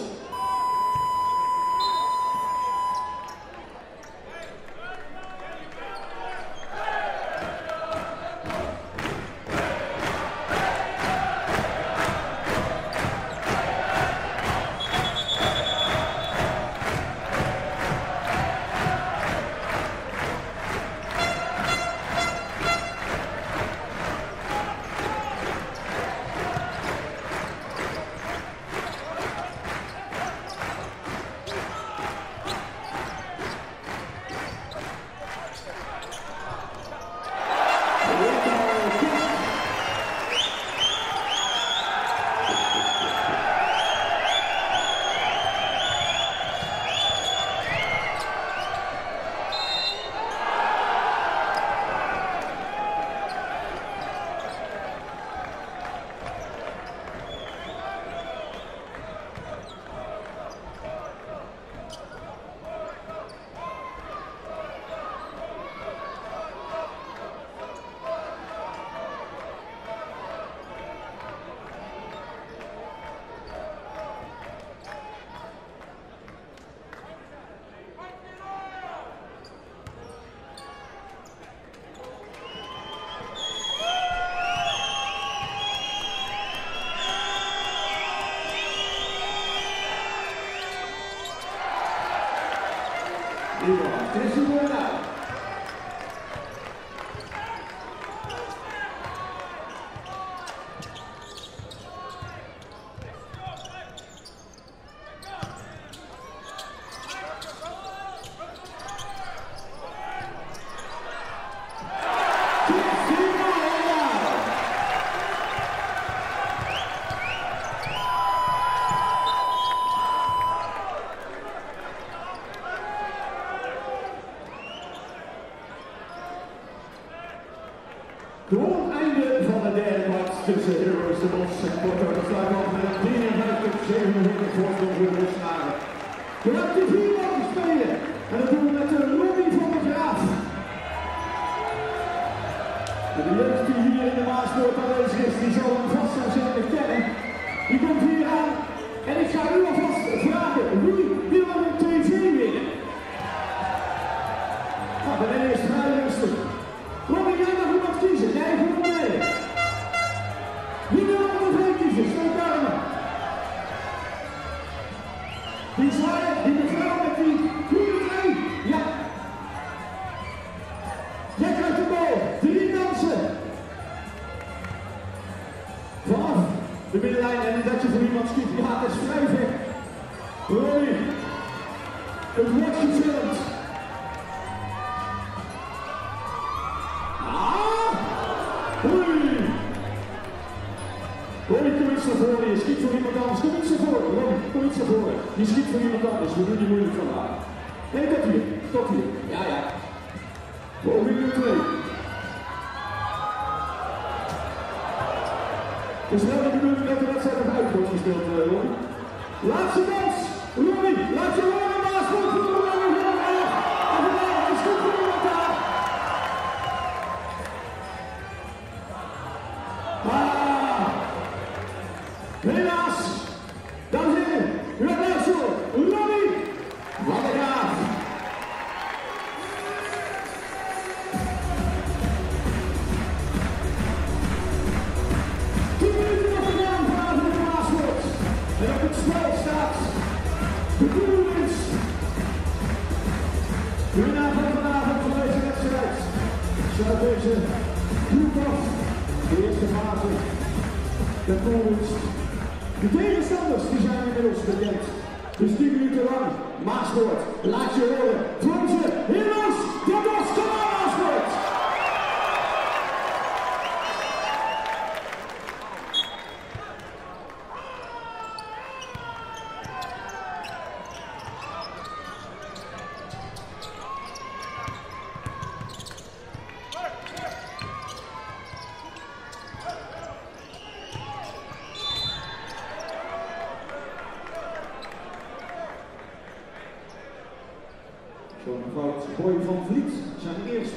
Tres buena. Gewoon einde van de derde match tussen Heroes Den Bosch en Porto de Sluitland met een drieënvijftig zevenenveertig voorsprong voor de Bosnaren. We hebben de vier mogen spelen en dat doen we met de Ronnie van der Graaf. En de jeugd die hier in de Maaspoort aanwezig is, die zal hem vast en zeker kennen. Die komt hier aan en ik ga u alvast vragen, wie wil er een tv winnen? Nou, dan ben je eerst vrij rustig. Ronnie, jij mag iemand kiezen. Jij voor mee. Wie wil er een tv kiezen? Steek armen. Die zwaaien, die mevrouw met die groene trui. Ja. Jij krijgt de bal. Drie dansen. Vanaf de middenlijn en dat je voor iemand schiet. Ja, het is vrij ver. Ronnie. Het wordt gefilmd. Ronnie, kom iets naar voren, je schiet voor iemand anders. Kom iets naar voren, Ronnie, kom iets naar voren. Je schiet voor iemand anders, we doen die moeilijk vandaag. Nee, tot hier, tot hier. Ja, ja. Poging nummer twee. Het is wel de bedoeling dat de wedstrijd nog uit wordt gespeeld, Ronnie. Laatste dans, Ronnie, laat je horen naast voor de Ronnie. En vandaag is goed voor iemand daar. Helaas, dames en heren, u hebt luisteren, Ronnie van der Graaf. Tien minuten nog gedaan vanavond in de Maaspoort. En op het spel staat de doelwinst. De winnaar van vanavond van deze wedstrijd sluit deze groep af. De eerste fase, de doelwinst. De tegenstanders die zijn inmiddels bekend. Dus tien minuten lang Maaspoort, laat je horen. Voor onze Heroes Den Bosch, kom aan Maaspoort! Zo'n fout, Boy van Vliet, zijn eerste.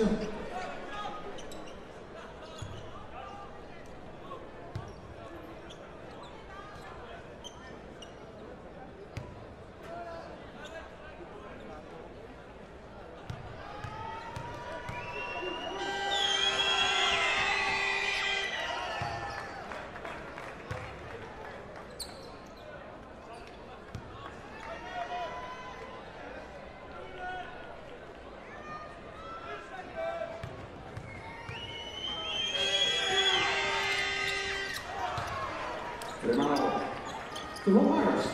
Remalo. Devon Myers.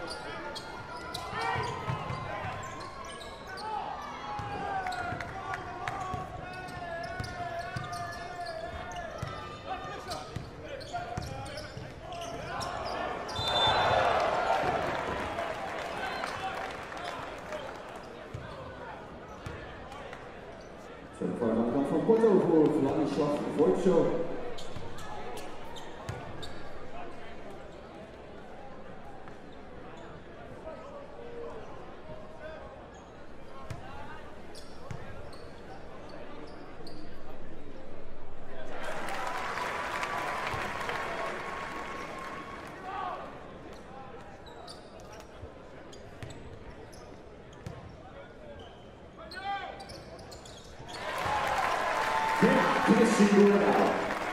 Zo, de aan de kant van Porto voor Vladislav Wojtko. Tennessee Ronaldo.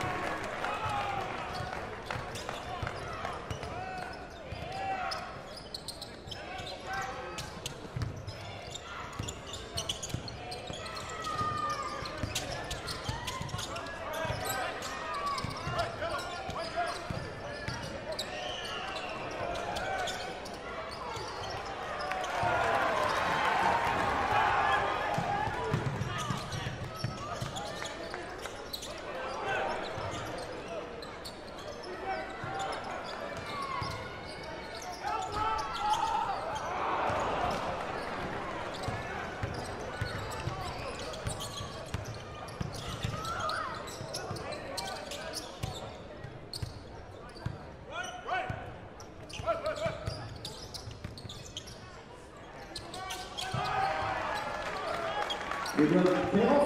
Miguel Queiroz.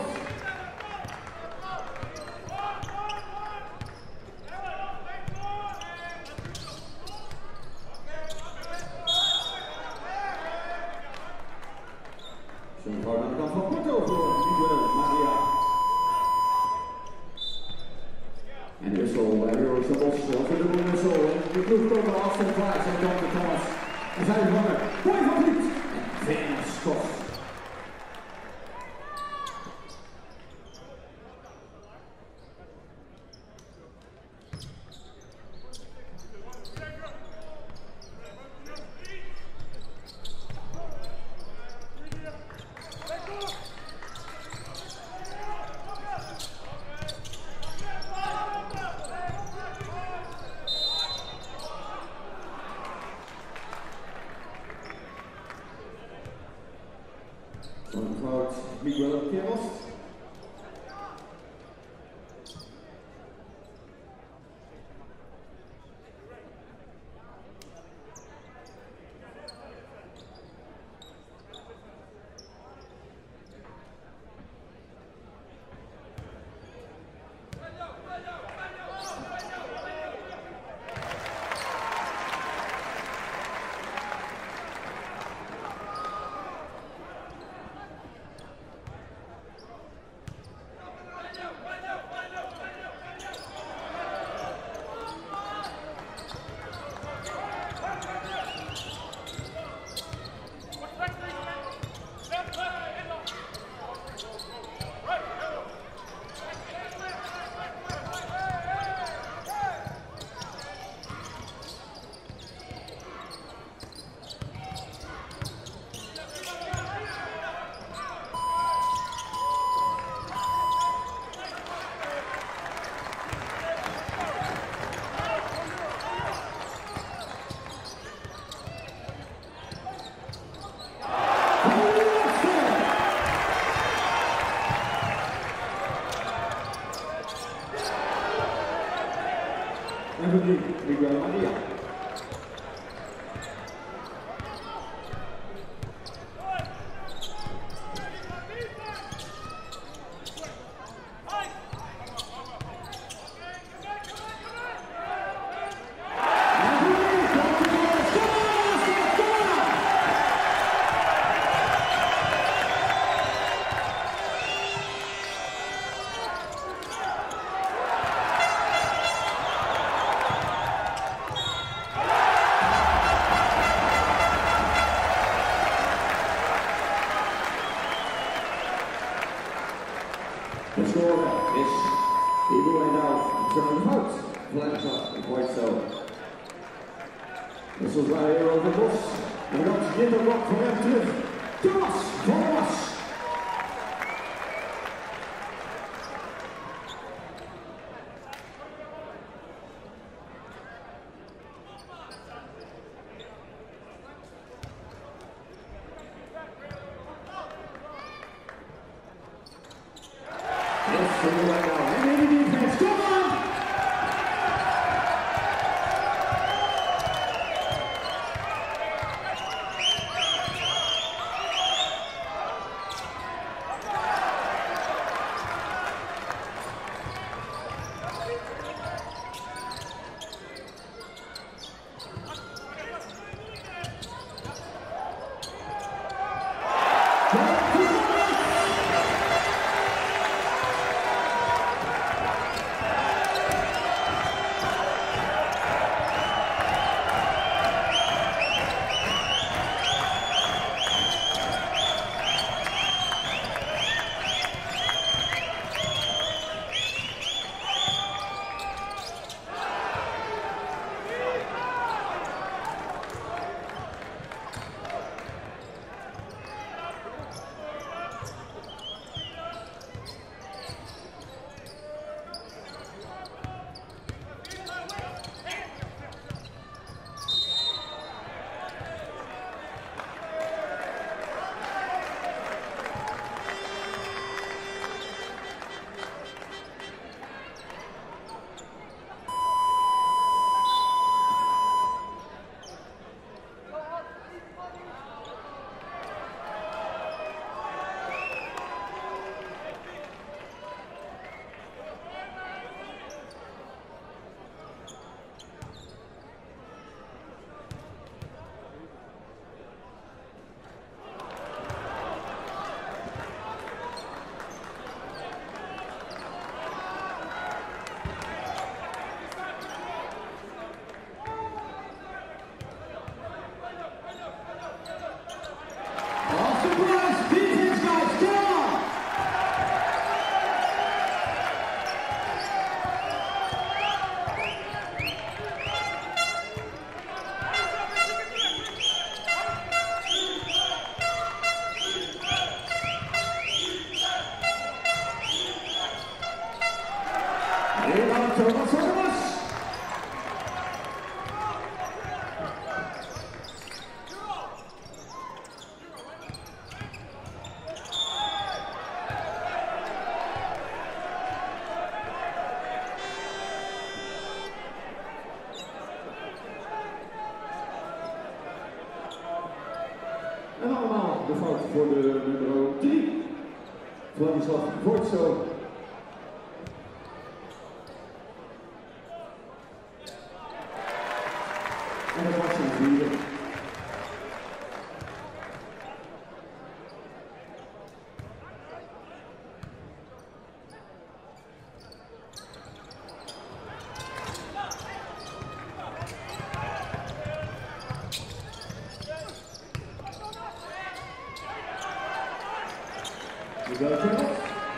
Zo'n fout aan de kant van Porto voor Miguel Maria. En de wissel bij Joris de Bos voor de dubbele wissel. De ploeg komt de afstand klaar. Zijn kant de Thomas. En zijn vervanger. Boy van Vliet. En Van Scott. Zo'n fout Miguel Queiroz. En verdient Miguel Maria. Wissels bij Robert Bos. En dan dit ook nog voor hem terug. Thomas van der Was. Thomas van der Was. En allemaal de fout voor de nummer drie. Vladislav Vortso. En dat was een vierde. Miguel Thomas.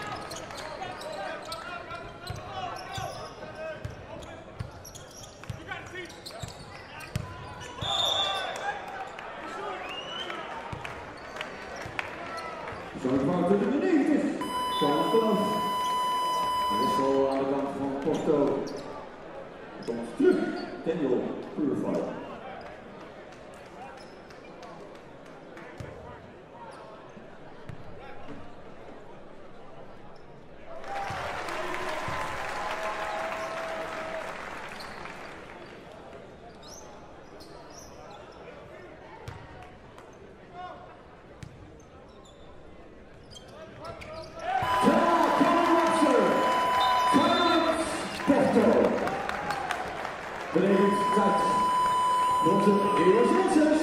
Zo'n fout in de negentig. Charles Kloof. En wissel aan de kant van Porto. Komt terug. Daniel Purifier. Berekend tijd. Onze Eeuwers.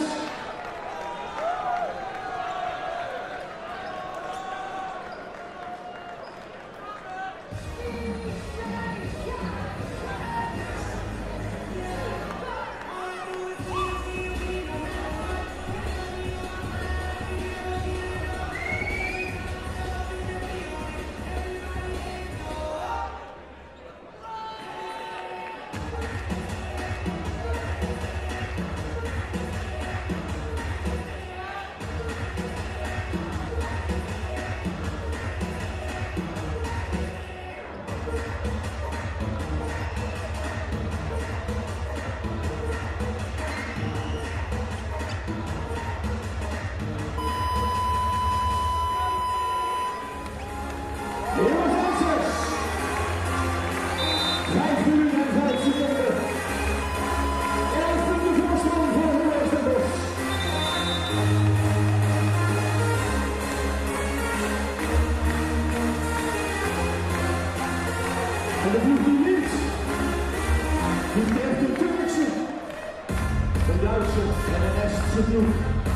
de Duitse en de Estse ploeg.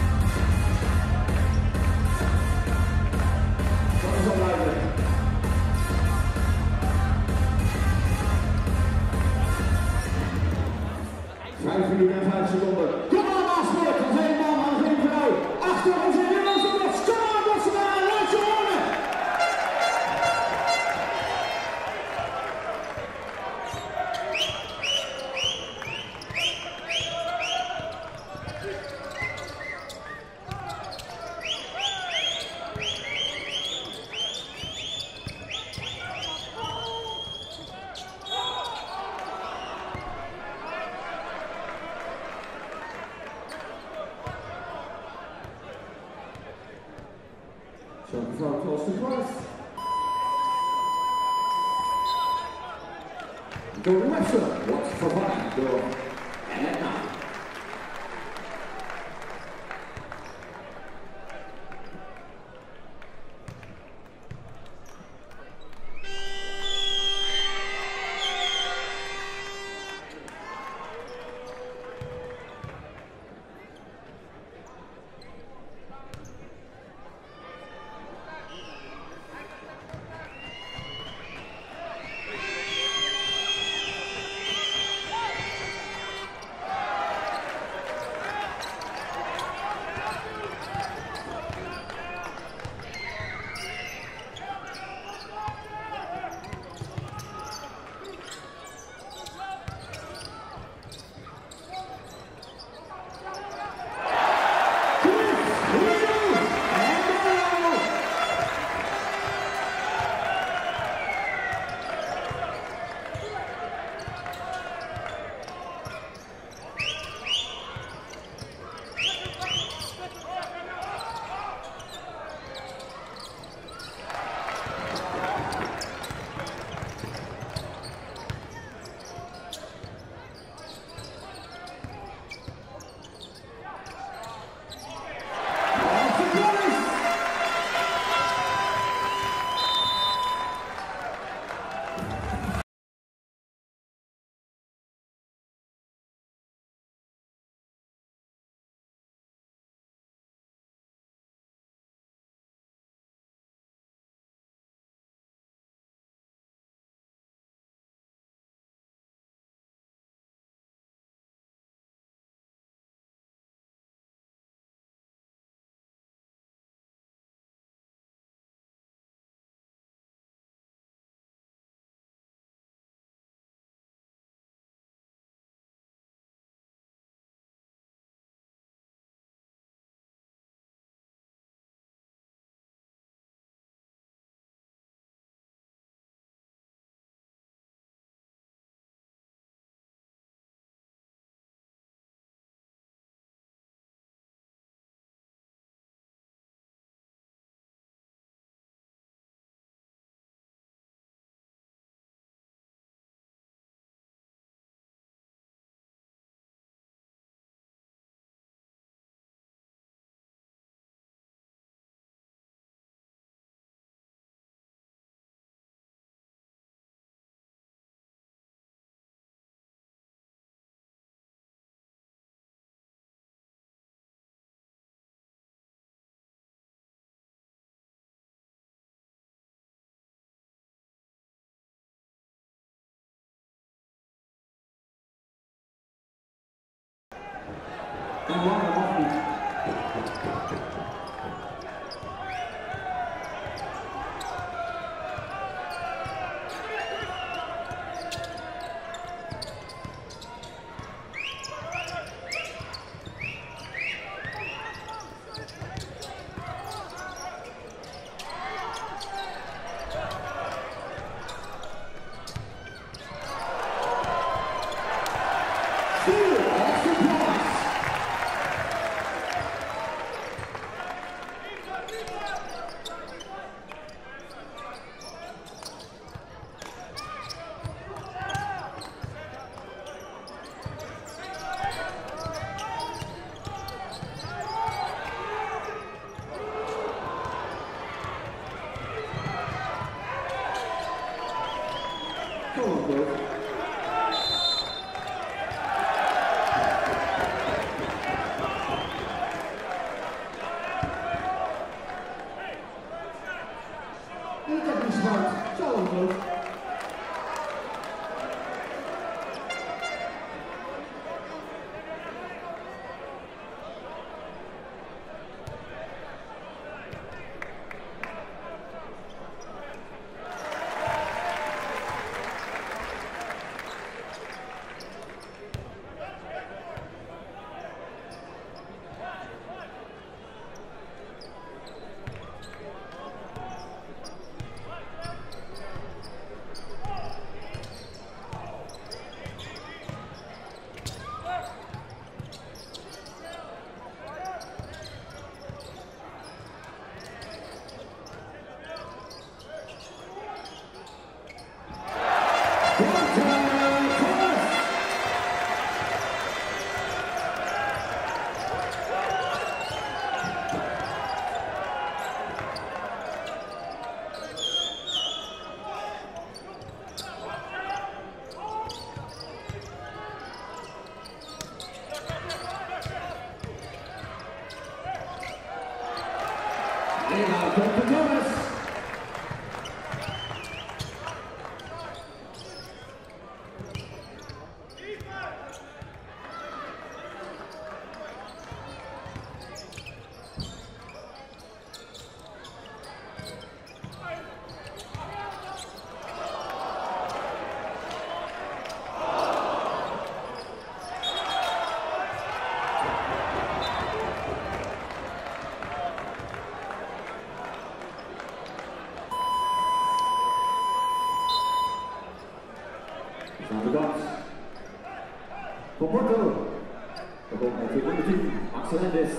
Dat is al duidelijk. Vijf minuten en vijf seconden. Kom aan, Maaspoort, van geen man, maar geen vrouw. Achter ons in de losse bots. Kom aan, Botswana, laat je horen. So throw close to close. The wrestler wants to provide the and now. And one of Daar komt de Thomas. Aan de kant. Van Porto. Dat komt met de nummer tien, Axel Endis.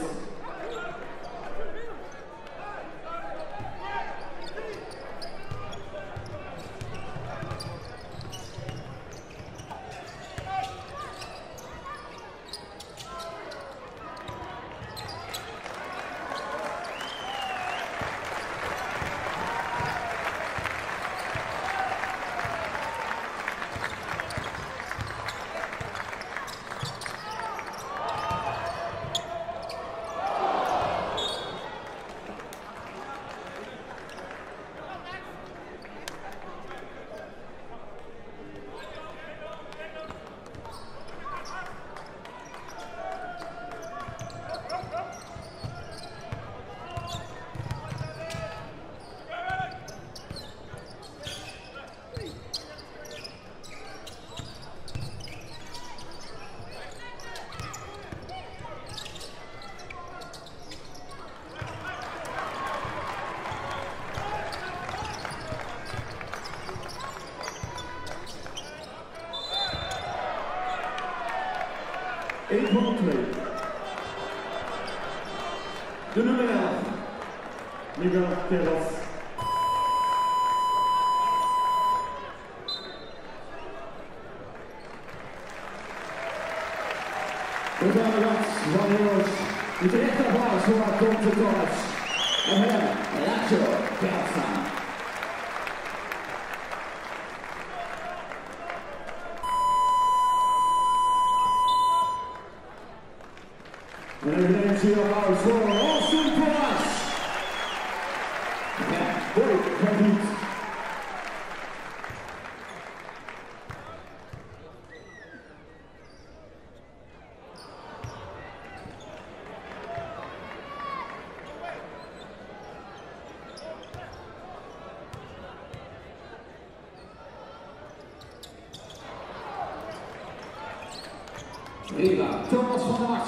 één van de twee. De nummer elf. Miguel Terras. We zijn er langs van jongens. Met recht applaus voor Conte Thomas. En hem, Lacho Terras. En eveneens hier applaus voor Austin Thomas. Ja, mooi, gaat niet. Riva, Thomas van der Max.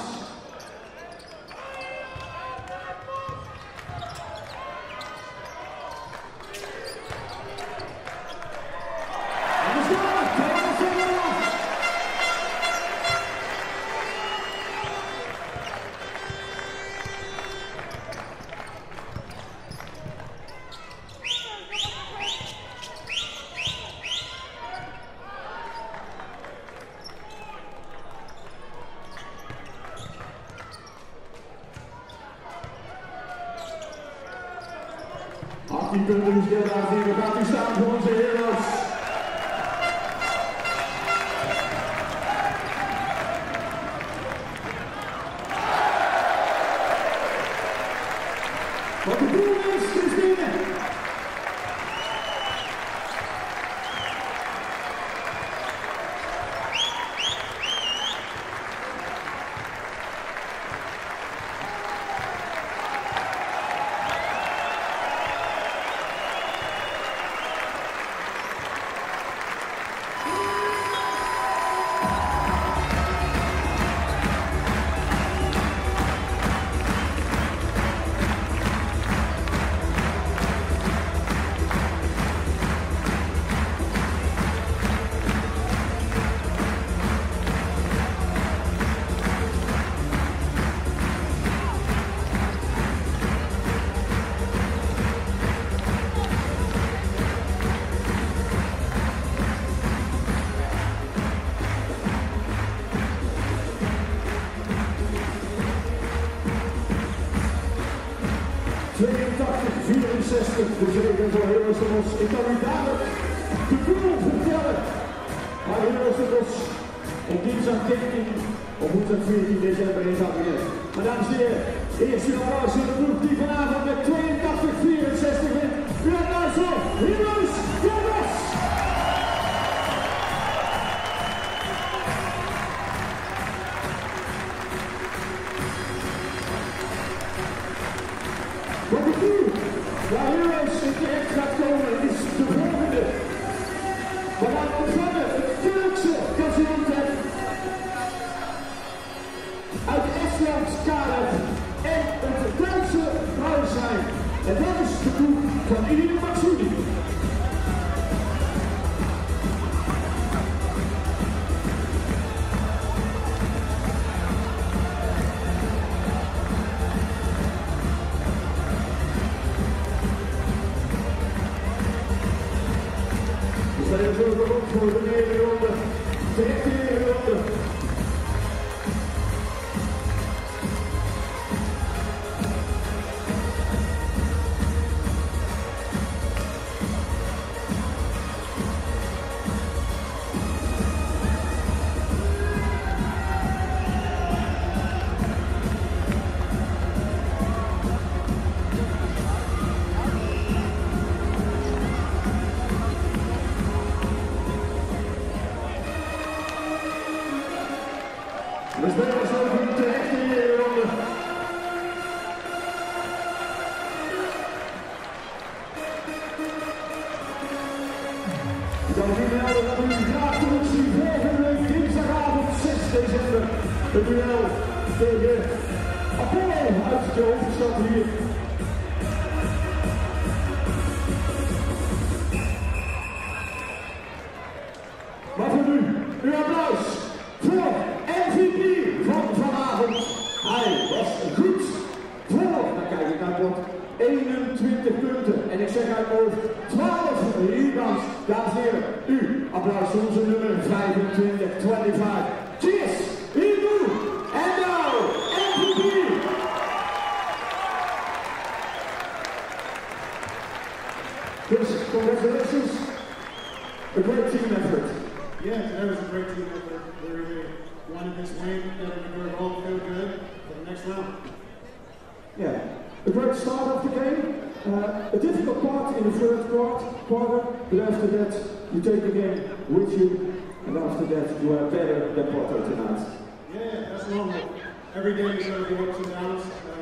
achttien punten is deel aan het gaat u staan voor onze heroes. Wat de doel is, is binnen. tweeëntachtig vierenzestig, de zegen voor Heroes de Bos. Ik kan u dadelijk de doel vertellen. Maar Heroes de Bos op dinsdag dertien op woensdag veertien december in Zagreb. Maar dames en heren, eerst uw applaus voor de ploeg die vanavond met tweeëntachtig vierenzestig wint. Uw applaus voor Heroes Den Bosch! Wat ik nu, waar Heroes in terecht gaat komen, is de volgende. We gaan ontvangen het Turkse Gaziantep uit Estland Kalev en het Duitse Braunschweig. En dat is de ploeg van Ilir Maksudi. We zijn natuurlijk ook voor de tweede ronde, de tweede ronde. We spelen zo goed terecht in de ronde. Ik kan u melden dat u graag terugzien volgende week dinsdagavond zes december. Het duel tegen Apollo uit de hoofdstad hier. Maar voor nu, uw applaus voor M V P van vanavond. Hij was goed voor, dan kijk ik naar het eenentwintig punten. En ik zeg uit hoofd twaalf rebounds. Dames en heren, u applaus voor onze nummer vijfentwintig, vijfentwintig. Cheers, Ibu, en nou M V P. Dus, congratulations. A great team effort. Yeah, that was a great team effort. We really wanted this win, that we were all feel good for the next round. Yeah, a great start of the game. Uh, a difficult part in the first part, quarter, but after that you take the game with you, and after that you are better than Porto tonight. Yeah, that's normal. Every game is going to be ups and downs. Uh,